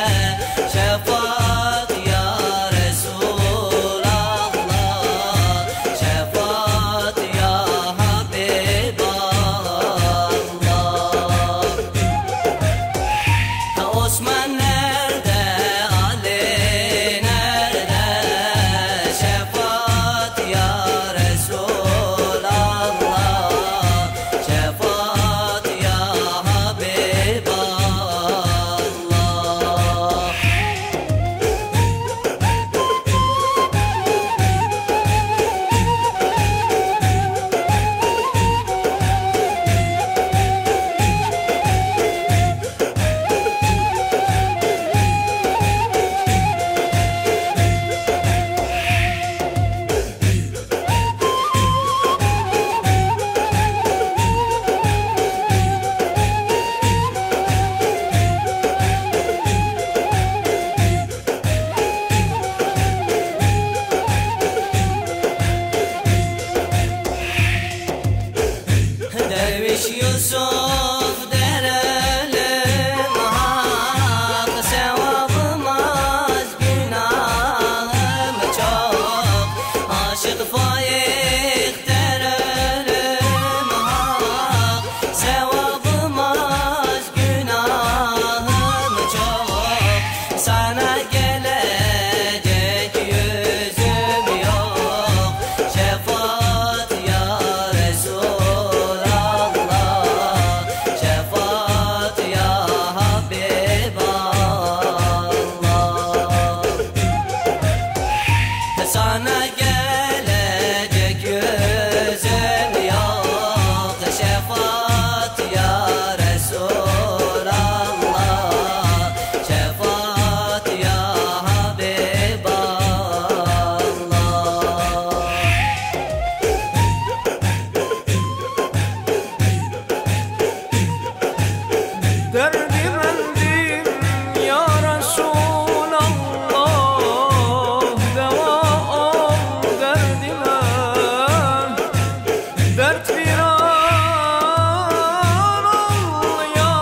Şefaat ya Resulallah, şefaat ya Habiballah. Osman nerede, Ali nerede? Şefaat ya Resulallah, şefaat ya Habiballah. Derviş Yusuf derelim hak, sevabım az, günahım çok. Aşık Faik derelim hak, sevabım az, günahım çok. Sana gelecek yüzüm yok, şefaat ya Resulallah, şefaat ya Habiballah. Sana gelecek yüzüm yok, şefaat ya Resulallah, şefaat ya Habiballah. Derdim eldim ya Resulallah, deva ol derdime. Dert viran ol ya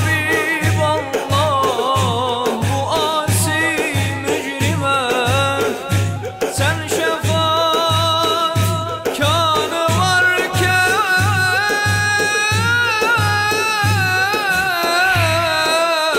Habiballah, bu asi mücrime. Sen şefaat kânı varken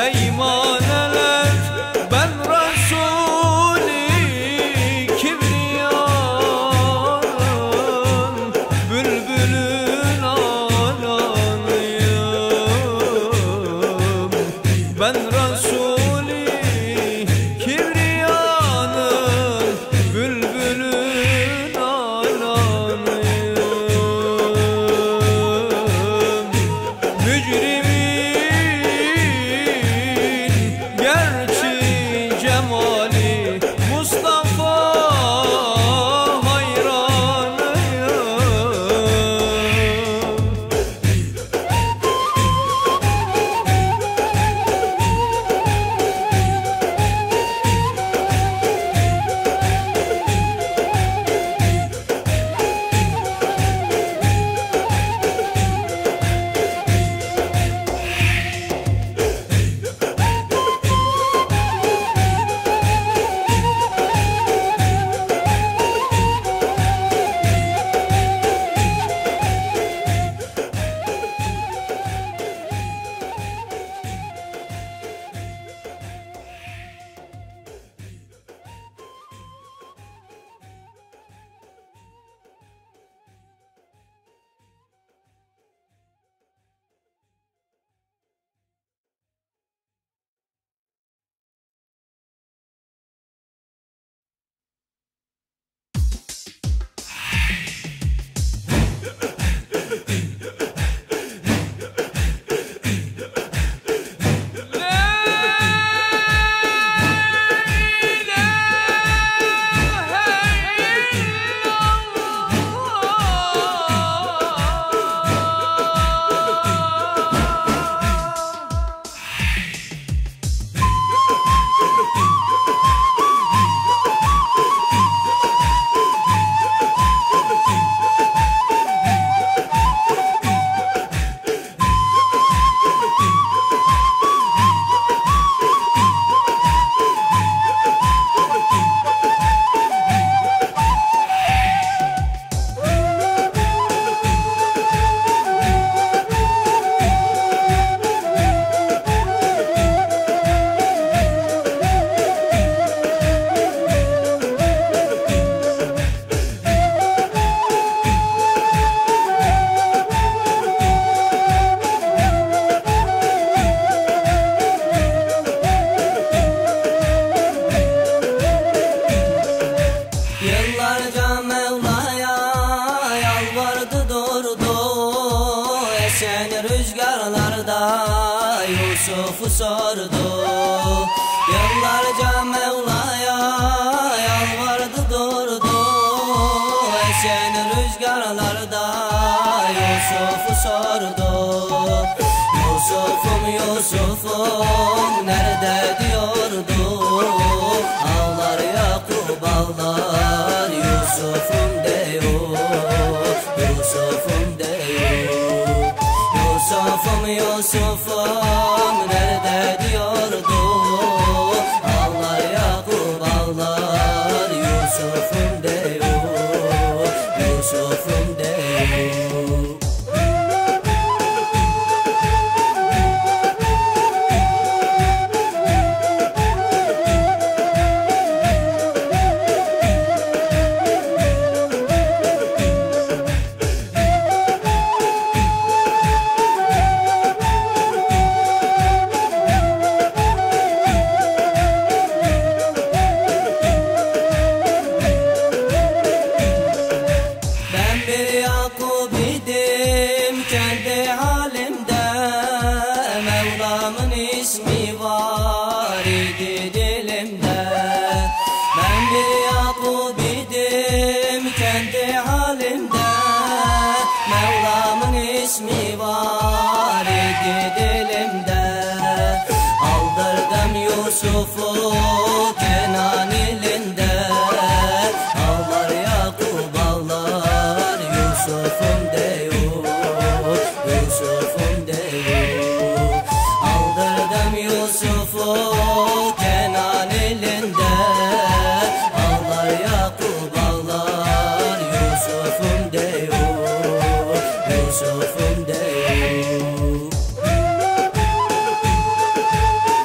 peymaneler. Ben Resul-i Kibriyanın bülbülün alanıyım. Ben Resul-i Kibriyanın bülbülün alanıyım. Mücrimin gerçi cemali Mustafa hayranıyım. Yıllarca Mevla'ya yalvardı durdu, esen rüzgarlarda Yusuf'u sordu. Yıllarca Mevla'ya yalvardı durdu, esen rüzgarlarda Yusuf'u sordu. Yusuf'um Yusuf'um nerede diyordu, ağlar Yakup ağlar Yusuf'um diyor, Yusuf'um diyor. Yusuf'um Yusuf'um nerede diyordu, ağlar Yakup ağlar Yusuf'um diyor, Yusuf'um diyor. ismi var idi dilimde. Aldırdım Yusuf'u Kenan ilinde. Ağlar Yakup ağlar Yusuf'um diyor, Yusuf'um diyor. Aldırdım Yusuf'u Kenan ilinde. Ağlar Yakup ağlar Yusuf'um diyor, Yusuf'um diyor.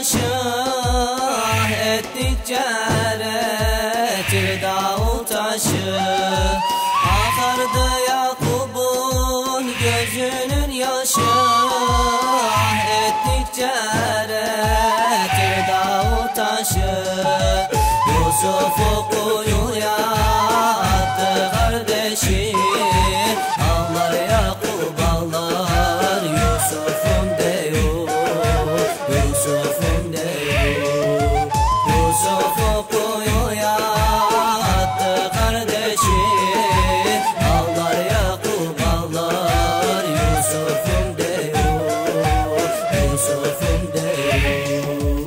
şah ettikçe eretir dağ taşı. Akardı Yakup'un gözünün yaşı, ah ettikçe eretir dağ taşı. Yusuf'u kuyuya attı kardeşi, ağlar Yakup ağlar, Yusuf'um diyor, Yusuf'um diyor. Yusuf'u kuyuya attı kardeşi, ağlar Yakup ağlar, Yusuf'um diyor, Yusuf'um diyor.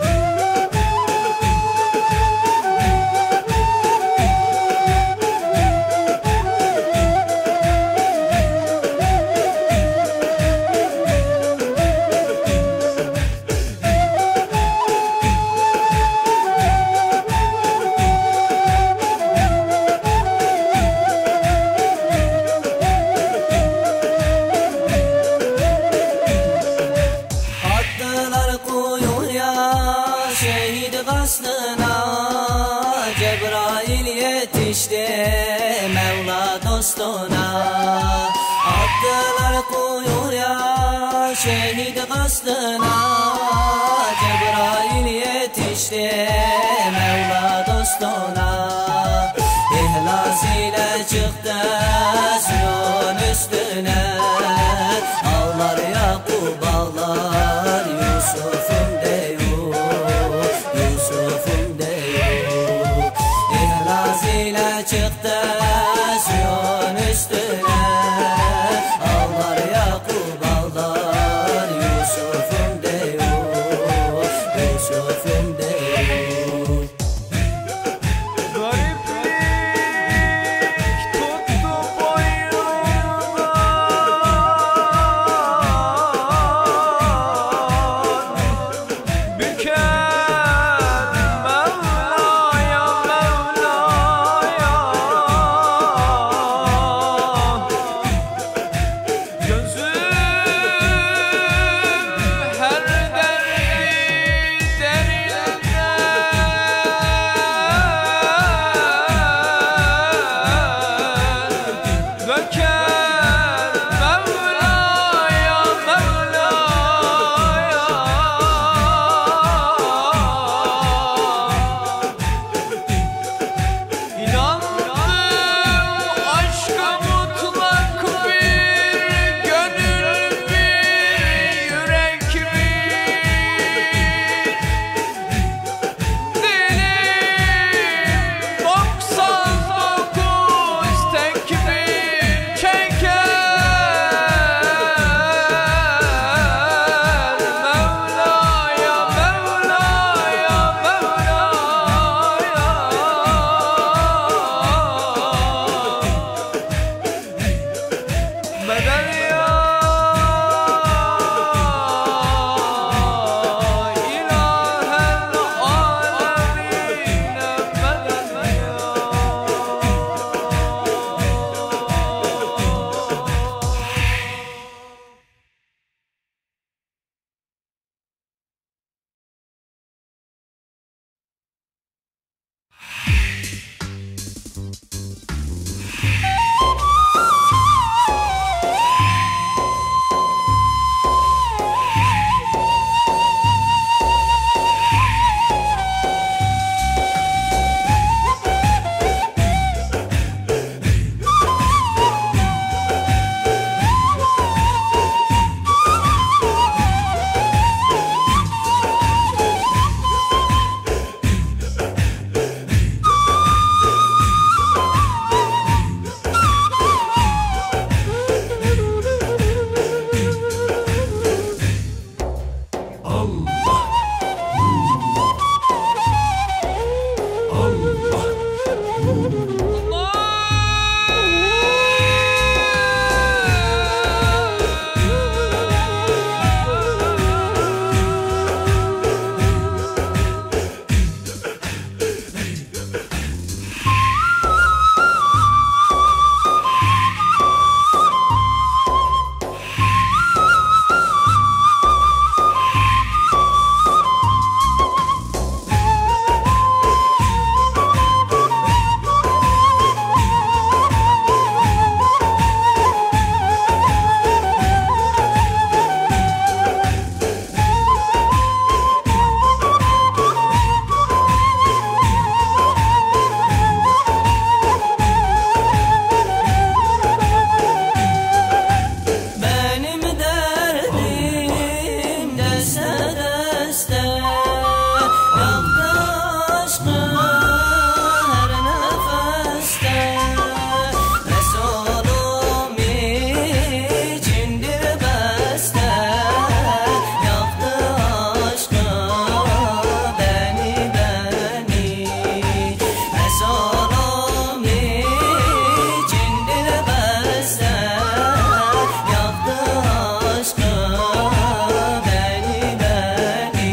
Attılar kuyuya şehit kastına, Cebrail yetişti Mevla dostuna. Attılar kuyuya şehit kastına, Cebrail yetişti Mevla dostuna. İhlas ile çıktı suyun üstüne, ağlar Yakup ağlar, Yusuf'um diyor, Yusuf'um diyor. İhlas ile çıktı suyun üstüne, ağlar Yakup ağlar, Yusuf'um diyor, Yusuf'um diyor. Gariplik tuttu boynuma, aşkın her nefeste Resulüm içindir beste Yaktı aşkı beni beni Resulüm içindir beste Yaktı aşkı beni beni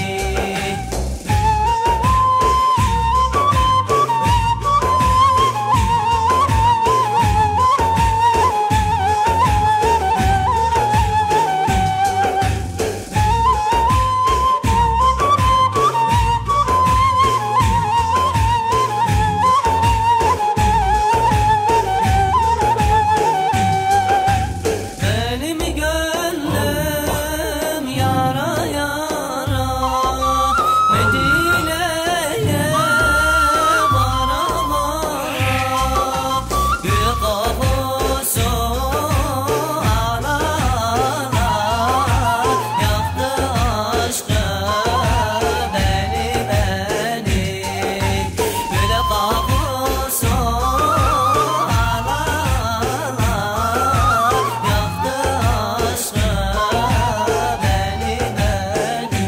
Benim gönlüm yara yara Medine'ye vara vara Gül kokusu ala ala Yaktı aşkı beni beni Gül kokusu ala ala Yaktı aşkı beni beni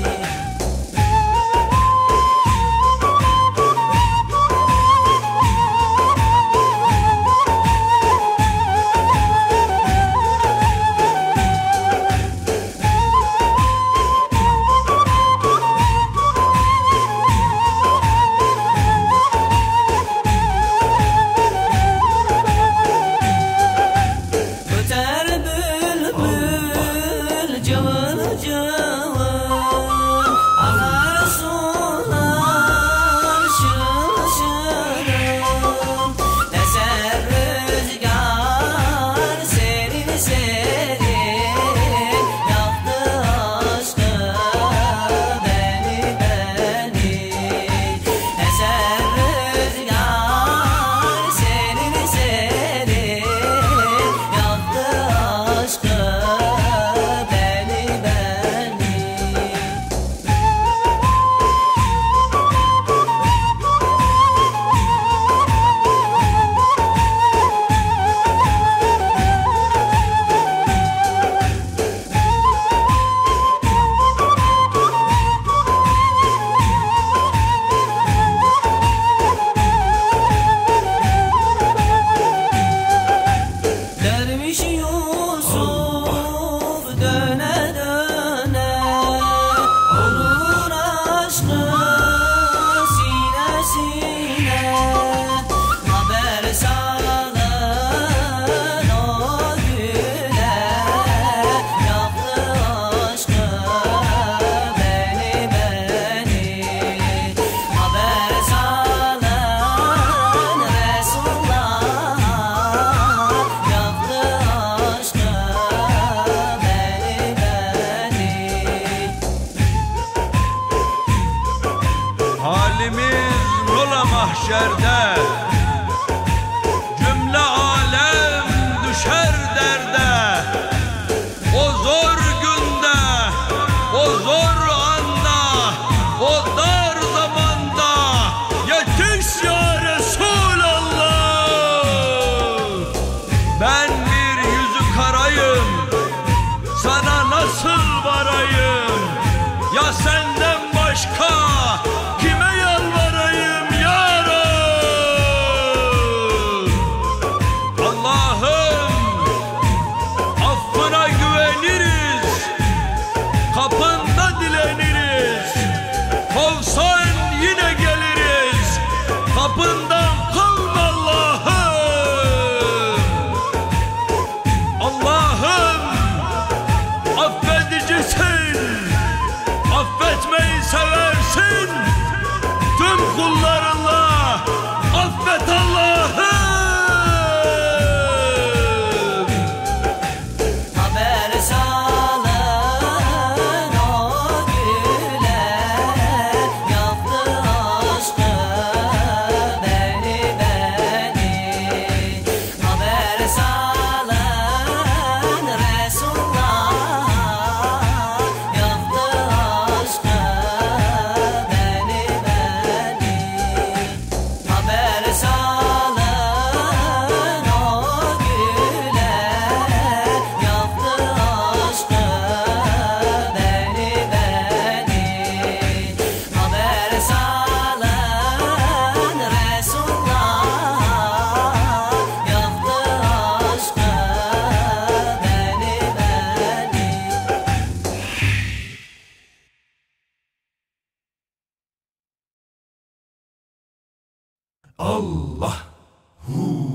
Öter bülbül cıvıl cıvıl Akar sular şırıl şırıl Eser rüzgar serin serin Yaktı aşkı beni beni Eser rüzgar serin serin Yaktı aşkı beni beni Derviş Yusuf döne döne Olur aşkı sinesine Haber salın o güle Yaktı aşkı beni beni Haber salın Resulullah'a Yaktı aşkı beni beni Halimiz ola mahşerde Cümle alem düşer derde O zor günde, o zor anda O dar zamanda Yetiş ya Resulallah Ben bir yüzü karayım Sana nasıl varayım Ya senden başka kime yalvarayım ya Rab Allah. Hu.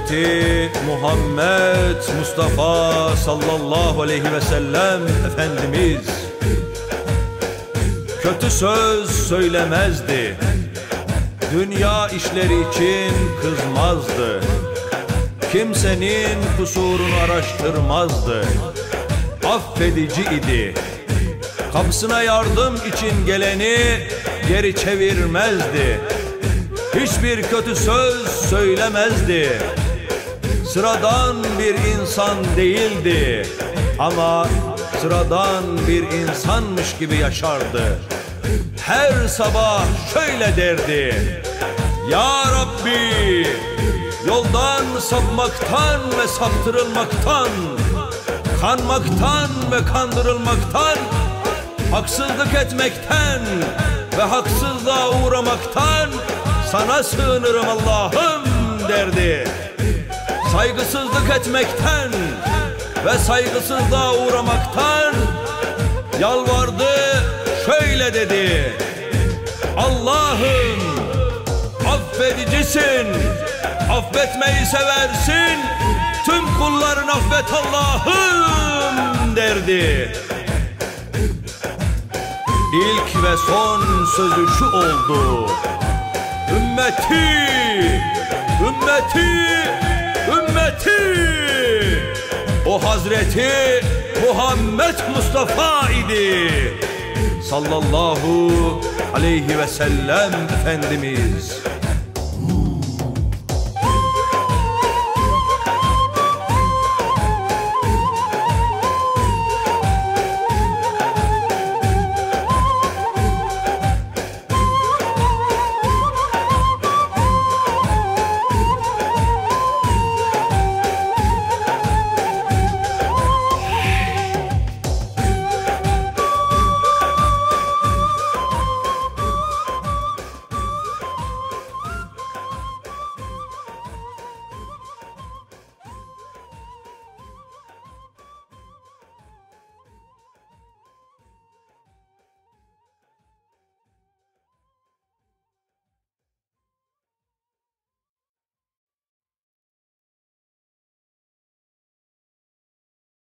Hazreti Muhammed Mustafa sallallahu aleyhi ve sellem Efendimiz kötü söz söylemezdi, dünya işleri için kızmazdı, kimsenin kusurunu araştırmazdı, affedici idi, kapısına yardım için geleni geri çevirmezdi, hiçbir kötü söz söylemezdi. Sıradan bir insan değildi ama sıradan bir insanmış gibi yaşardı. Her sabah şöyle derdi: Ya Rabbi, yoldan sapmaktan ve saptırılmaktan, kanmaktan ve kandırılmaktan, haksızlık etmekten ve haksızlığa uğramaktan sana sığınırım Allah'ım derdi. Saygısızlık etmekten ve saygısızlığa uğramaktan yalvardı, şöyle dedi: Allah'ım, affedicisin, affetmeyi seversin, tüm kullarını affet Allah'ım derdi. İlk ve son sözü şu oldu: Ümmeti, ümmeti, ümmeti. O Hazreti Muhammed Mustafa idi sallallahu aleyhi ve sellem Efendimiz.